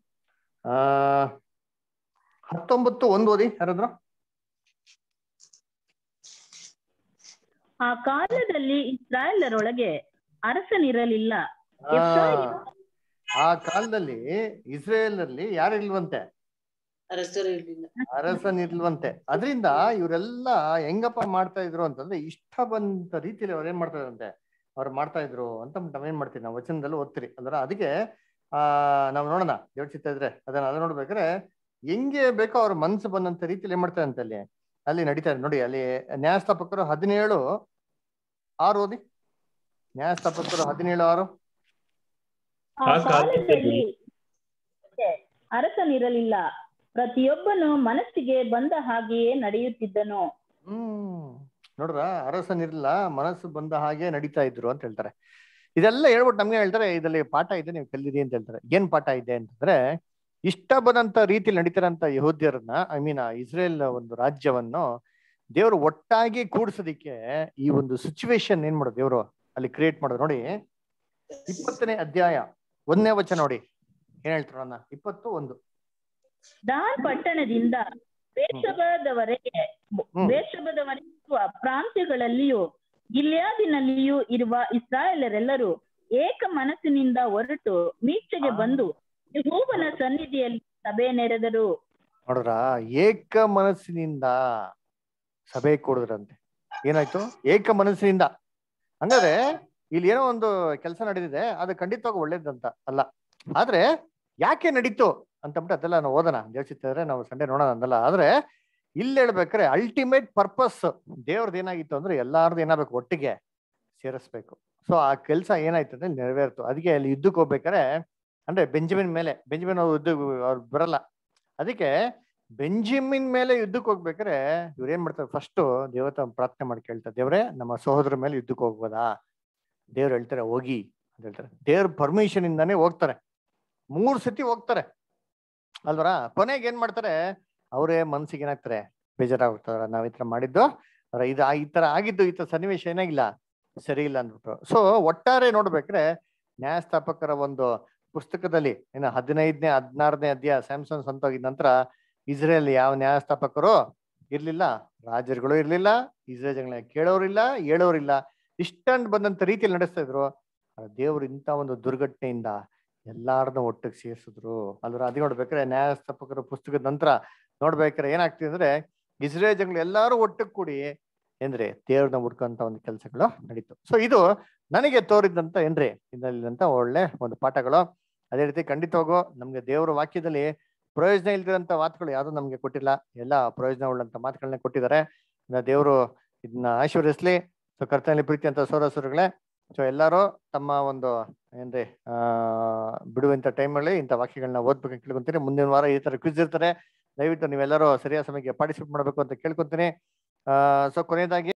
19:1 ಓದಿ ಯಾರಾದ್ರು. ಆ ಕಾಲದಲ್ಲಿ ಇಸ್ರಾಯೇಲರೊಳಗೆ ಅರಸನಿರಲಿಲ್ಲ. ಆ ಕಾಲದಲ್ಲಿ ಇಸ್ರೇಲ್ನಲ್ಲಿ ಯಾರಿಲ್ವಂತೆ, ಅರಸನಿರ್ಲ್ವಂತೆ. ಅದರಿಂದ ಇವರೆಲ್ಲ ಹೆಂಗಪ್ಪ ಮಾಡ್ತಾ ಇದ್ರು ಅಂತಂದ್ರೆ, ಇಷ್ಟ ಬಂದ ರೀತಿಯಲ್ಲಿ ಅವ್ರು ಏನ್ ಮಾಡ್ತಾ ಇದ್ರಂತೆ, ಅವ್ರು ಮಾಡ್ತಾ ಇದ್ರು ಅಂತ ನಾವೇನ್ ಮಾಡ್ತೀವಿ, ನಾವು ವಚನದಲ್ಲಿ ಓದ್ತೀರಿ ಅಲ್ರ. ಅದಕ್ಕೆ ನಾವ್ ನೋಡೋಣ ದೇವ್ರ ಚಿತ್ತ ಇದ್ರೆ ಅದನ್ನ ನೋಡ್ಬೇಕಾದ್ರೆ ಹೆಂಗೆ ಬೇಕೋ ಅವ್ರ ಮನ್ಸು ಬಂದಂತ ರೀತಿಯಲ್ಲಿ ಏನ್ ಮಾಡ್ತಾರೆ ಅಂತ ಅಲ್ಲಿ ನಡೀತಾ ಇದೆ ನೋಡಿ. ಅಲ್ಲಿ ನ್ಯಾಯಸ್ಥಾಪಕರು 17:6 ಓದಿ. ನ್ಯಾಯಸ್ಥಾಪಕರು 17:6. ಆ ಕಾಲದಲ್ಲಿ ಅರಸನಿರಲಿಲ್ಲ, ಪ್ರತಿಯೊಬ್ಬನು ಮನಸ್ಸಿಗೆ ಬಂದ ಹಾಗೆಯೇ ನಡೆಯುತ್ತಿದ್ದನು. ನೋಡ್ರ, ಅರಸನಿರಲಿಲ್ಲ, ಮನಸ್ಸು ಬಂದ ಹಾಗೆ ನಡೀತಾ ಇದ್ರು ಅಂತ ಹೇಳ್ತಾರೆ. ಇದೆಲ್ಲ ಹೇಳ್ಬಿಟ್ಟು ನಮ್ಗೆ ಹೇಳ್ತಾರೆ ಇದರಲ್ಲಿ ಪಾಠ ಇದೆ, ನೀವು ಕಲಿಯಿರಿ ಅಂತ ಹೇಳ್ತಾರೆ. ಏನ್ ಪಾಠ ಇದೆ ಅಂತಂದ್ರೆ, ಇಷ್ಟ ಬಂದಂತ ರೀತಿಯಲ್ಲಿ ನಡೀತಾರಂತ ಯಹೂದ್ಯರನ್ನ, ಇಸ್ರೇಲ್ ಒಂದು ರಾಜ್ಯವನ್ನು ದೇವರು ಒಟ್ಟಾಗಿ ಕೂಡ್ಸೋದಿಕ್ಕೆ ಈ ಒಂದು ಸಿಚುವೇಶನ್ ಏನ್ ಮಾಡೋದು ದೇವರು ಅಲ್ಲಿ ಕ್ರಿಯೇಟ್ ಮಾಡೋದು. ನೋಡಿ 20ನೇ ಅಧ್ಯಾಯ 1ನೇ ವಚನ ನೋಡಿ ಏನ್ ಹೇಳ್ತಾರ. 21. ದಾನ್ ಪಟ್ಟಣದಿಂದ ಬೇರ್ಷೆಬದವರೆಗಿರುವ ಪ್ರಾಂತ್ಯಗಳಲ್ಲಿಯೂ ಗಿಲ್ಯಾದಿನಲ್ಲಿಯೂ ಇರುವ ಇಸ್ರಾಯೇಲರೆಲ್ಲರೂ ಏಕ ಮನಸ್ಸಿನಿಂದ ಹೊರಟು ಮೀಚೆಗೆ ಬಂದು ಯೆಹೋವನ ಸನ್ನಿಧಿಯಲ್ಲಿ ಸಭೆ ನೆರೆದರು. ನೋಡ್ರ, ಏಕ ಮನಸ್ಸಿನಿಂದ ಸಭೆ ಕೂಡಿದ್ರಂತೆ. ಏನಾಯ್ತು? ಏಕ ಮನಸ್ಸಿನಿಂದ. ಹಂಗಾದ್ರೆ ಇಲ್ಲಿ ಏನೋ ಒಂದು ಕೆಲಸ ನಡೆದಿದೆ, ಅದು ಖಂಡಿತವಾಗಿ ಒಳ್ಳೇದಂತ ಅಲ್ಲ. ಆದ್ರೆ ಯಾಕೆ ನಡೀತು ಅಂತಂದ್ಬಿಟ್ಟು ಅದೆಲ್ಲ ನಾವು ಓದೋಣ, ದೇವಚಿತ್ತಿದ್ರೆ ನಾವು ಸಂಡೆ ನೋಡೋಣ ಅಂದಲ್ಲ. ಆದ್ರೆ ಇಲ್ಲಿ ಹೇಳ್ಬೇಕಾರೆ ಅಲ್ಟಿಮೇಟ್ ಪರ್ಪಸ್ ದೇವ್ರದ್ದು ಏನಾಗಿತ್ತು ಅಂದ್ರೆ ಎಲ್ಲಾರ್ದು ಏನಾಗಬೇಕು, ಒಟ್ಟಿಗೆ ಸೇರಿಸ್ಬೇಕು. ಸೊ ಆ ಕೆಲಸ ಏನಾಯ್ತು ಅಂದ್ರೆ ನೆರವೇರ್ತು. ಅದಕ್ಕೆ ಅಲ್ಲಿ ಯುದ್ಧಕ್ಕೆ ಹೋಗ್ಬೇಕಾರೆ ಅಂದ್ರೆ ಬೆಂಜಮಿನ್ ಅವ್ರು ಅವ್ರು ಬರಲ್ಲ. ಅದಕ್ಕೆ ಬೆಂಜಮಿನ್ ಮೇಲೆ ಯುದ್ಧಕ್ಕೆ ಹೋಗ್ಬೇಕಾರೆ ಇವ್ರು ಏನ್ ಮಾಡ್ತಾರೆ, ಫಸ್ಟ್ ದೇವತ ಪ್ರಾರ್ಥನೆ ಮಾಡಿ ಕೇಳ್ತಾರೆ, ದೇವ್ರೆ ನಮ್ಮ ಸಹೋದರ ಮೇಲೆ ಯುದ್ಧಕ್ಕೆ ಹೋಗ್ಬೋದಾ? ದೇವ್ರು ಹೇಳ್ತಾರೆ ಹೋಗಿ ಅಂತ ಹೇಳ್ತಾರೆ. ದೇವ್ರ ಪರ್ಮಿಷನ್ ಇಂದಾನೇ ಹೋಗ್ತಾರೆ. 3 ಸತಿ ಹೋಗ್ತಾರೆ ಅಲ್ವರ. ಕೊನೆಗೆ ಏನ್ ಮಾಡ್ತಾರೆ, ಅವರೇ ಮನ್ಸಿಗೆ ಏನಾಗ್ತಾರೆ, ಬೇಜಾರಾಗ್ತಾರ. ನಾವ್ ಈ ತರ ಮಾಡಿದ್ದು ಈ ತರ ಆಗಿದ್ದು, ಈ ತರ ಸನ್ನಿವೇಶ ಏನಾಗಿಲ್ಲ, ಸರಿ ಇಲ್ಲ ಅಂದ್ಬಿಟ್ಟು. ಸೊ ಒಟ್ಟಾರೆ ನೋಡ್ಬೇಕ್ರೆ ನ್ಯಾಯಸ್ಥಾಪಕರ ಒಂದು ಪುಸ್ತಕದಲ್ಲಿ 15ನೇ 16ನೇ ಅಧ್ಯಾಯ ಸ್ಯಾಮ್ಸನ್ ಸಂತೋಗಿದ ನಂತರ ಇಸ್ರೇಲ್ ಯಾವ ನ್ಯಾಯಸ್ಥಾಪಕರು ಇರ್ಲಿಲ್ಲ, ರಾಜರುಗಳು ಇರ್ಲಿಲ್ಲ, ಇಸ್ರೇಲ್ ಜನಗಳನ್ನ ಕೇಳೋರಿಲ್ಲ, ಹೇಳೋರಿಲ್ಲ. ಇಷ್ಟಂಡ್ ಬಂದಂತ ರೀತಿಯಲ್ಲಿ ನಡೆಸ್ತಾ ಇದ್ರು. ದೇವ್ರು ಇಂಥ ಒಂದು ದುರ್ಘಟನೆಯಿಂದ ಎಲ್ಲಾರನ್ನ ಒಟ್ಟಿಗೆ ಸೇರಿಸಿದ್ರು ಅಲ್ರ. ಅದ್ ನೋಡ್ಬೇಕಾರೆ ನ್ಯಾಯಸ್ಥಾಪಕರ ಪುಸ್ತಕದ ನಂತರ ನೋಡ್ಬೇಕಾರೆ ಏನಾಗ್ತದೆ ಅಂದ್ರೆ ಇಸ್ರೇಲ್ ಜನಗಳು ಎಲ್ಲಾರು ಒಟ್ಟಿಗೆ ಕೂಡಿ ಏನ್ರಿ ದೇವ್ರನ್ನ ಹುಡ್ಕೊಂತ ಒಂದು ಕೆಲಸಗಳು ನಡೀತು. ಸೊ ಇದು ನನಗೆ ತೋರಿದಂತ ಏನ್ರಿ ಇದಲ್ಲಿಂತ ಒಳ್ಳೆ ಒಂದು ಪಾಠಗಳು. ಅದೇ ರೀತಿ ಖಂಡಿತವಾಗೂ ನಮ್ಗೆ ದೇವರ ವಾಕ್ಯದಲ್ಲಿ ಪ್ರಯೋಜನ ಇಲ್ದಿರಂತ ಮಾತುಗಳು ಯಾವ್ದು ನಮ್ಗೆ ಕೊಟ್ಟಿಲ್ಲ, ಎಲ್ಲ ಪ್ರಯೋಜನ ಉಳ್ಳಂತ ಮಾತುಗಳನ್ನ ಕೊಟ್ಟಿದ್ದಾರೆ. ದೇವರು ಇದನ್ನ ಆಶೀರ್ವದಿಸ್ಲಿ. ಸೊ ಕರ್ತನಲ್ಲಿ ಪ್ರೀತಿ ಅಂತ ಸೋದರಸರುಗಳೇ, ಸೊ ಎಲ್ಲಾರು ತಮ್ಮ ಒಂದು ಏನ್ರಿ ಬಿಡುವಂತ ಟೈಮಲ್ಲಿ ಇಂಥ ವಾಕ್ಯಗಳನ್ನ ಓದ್ಬೇಕಂತ ಕೇಳ್ಕೊಂತೀನಿ. ಮುಂದಿನ ವಾರ ಈ ತರ ಕ್ವಿಜ್ ಇರ್ತಾರೆ, ದಯವಿಟ್ಟು ನೀವೆಲ್ಲರೂ ಸರಿಯಾದ ಸಮಯಕ್ಕೆ ಪಾರ್ಟಿಸಿಪೇಟ್ ಮಾಡ್ಬೇಕು ಅಂತ ಕೇಳ್ಕೊಂತೀನಿ. ಸೊ ಕೊನೆಯದಾಗಿ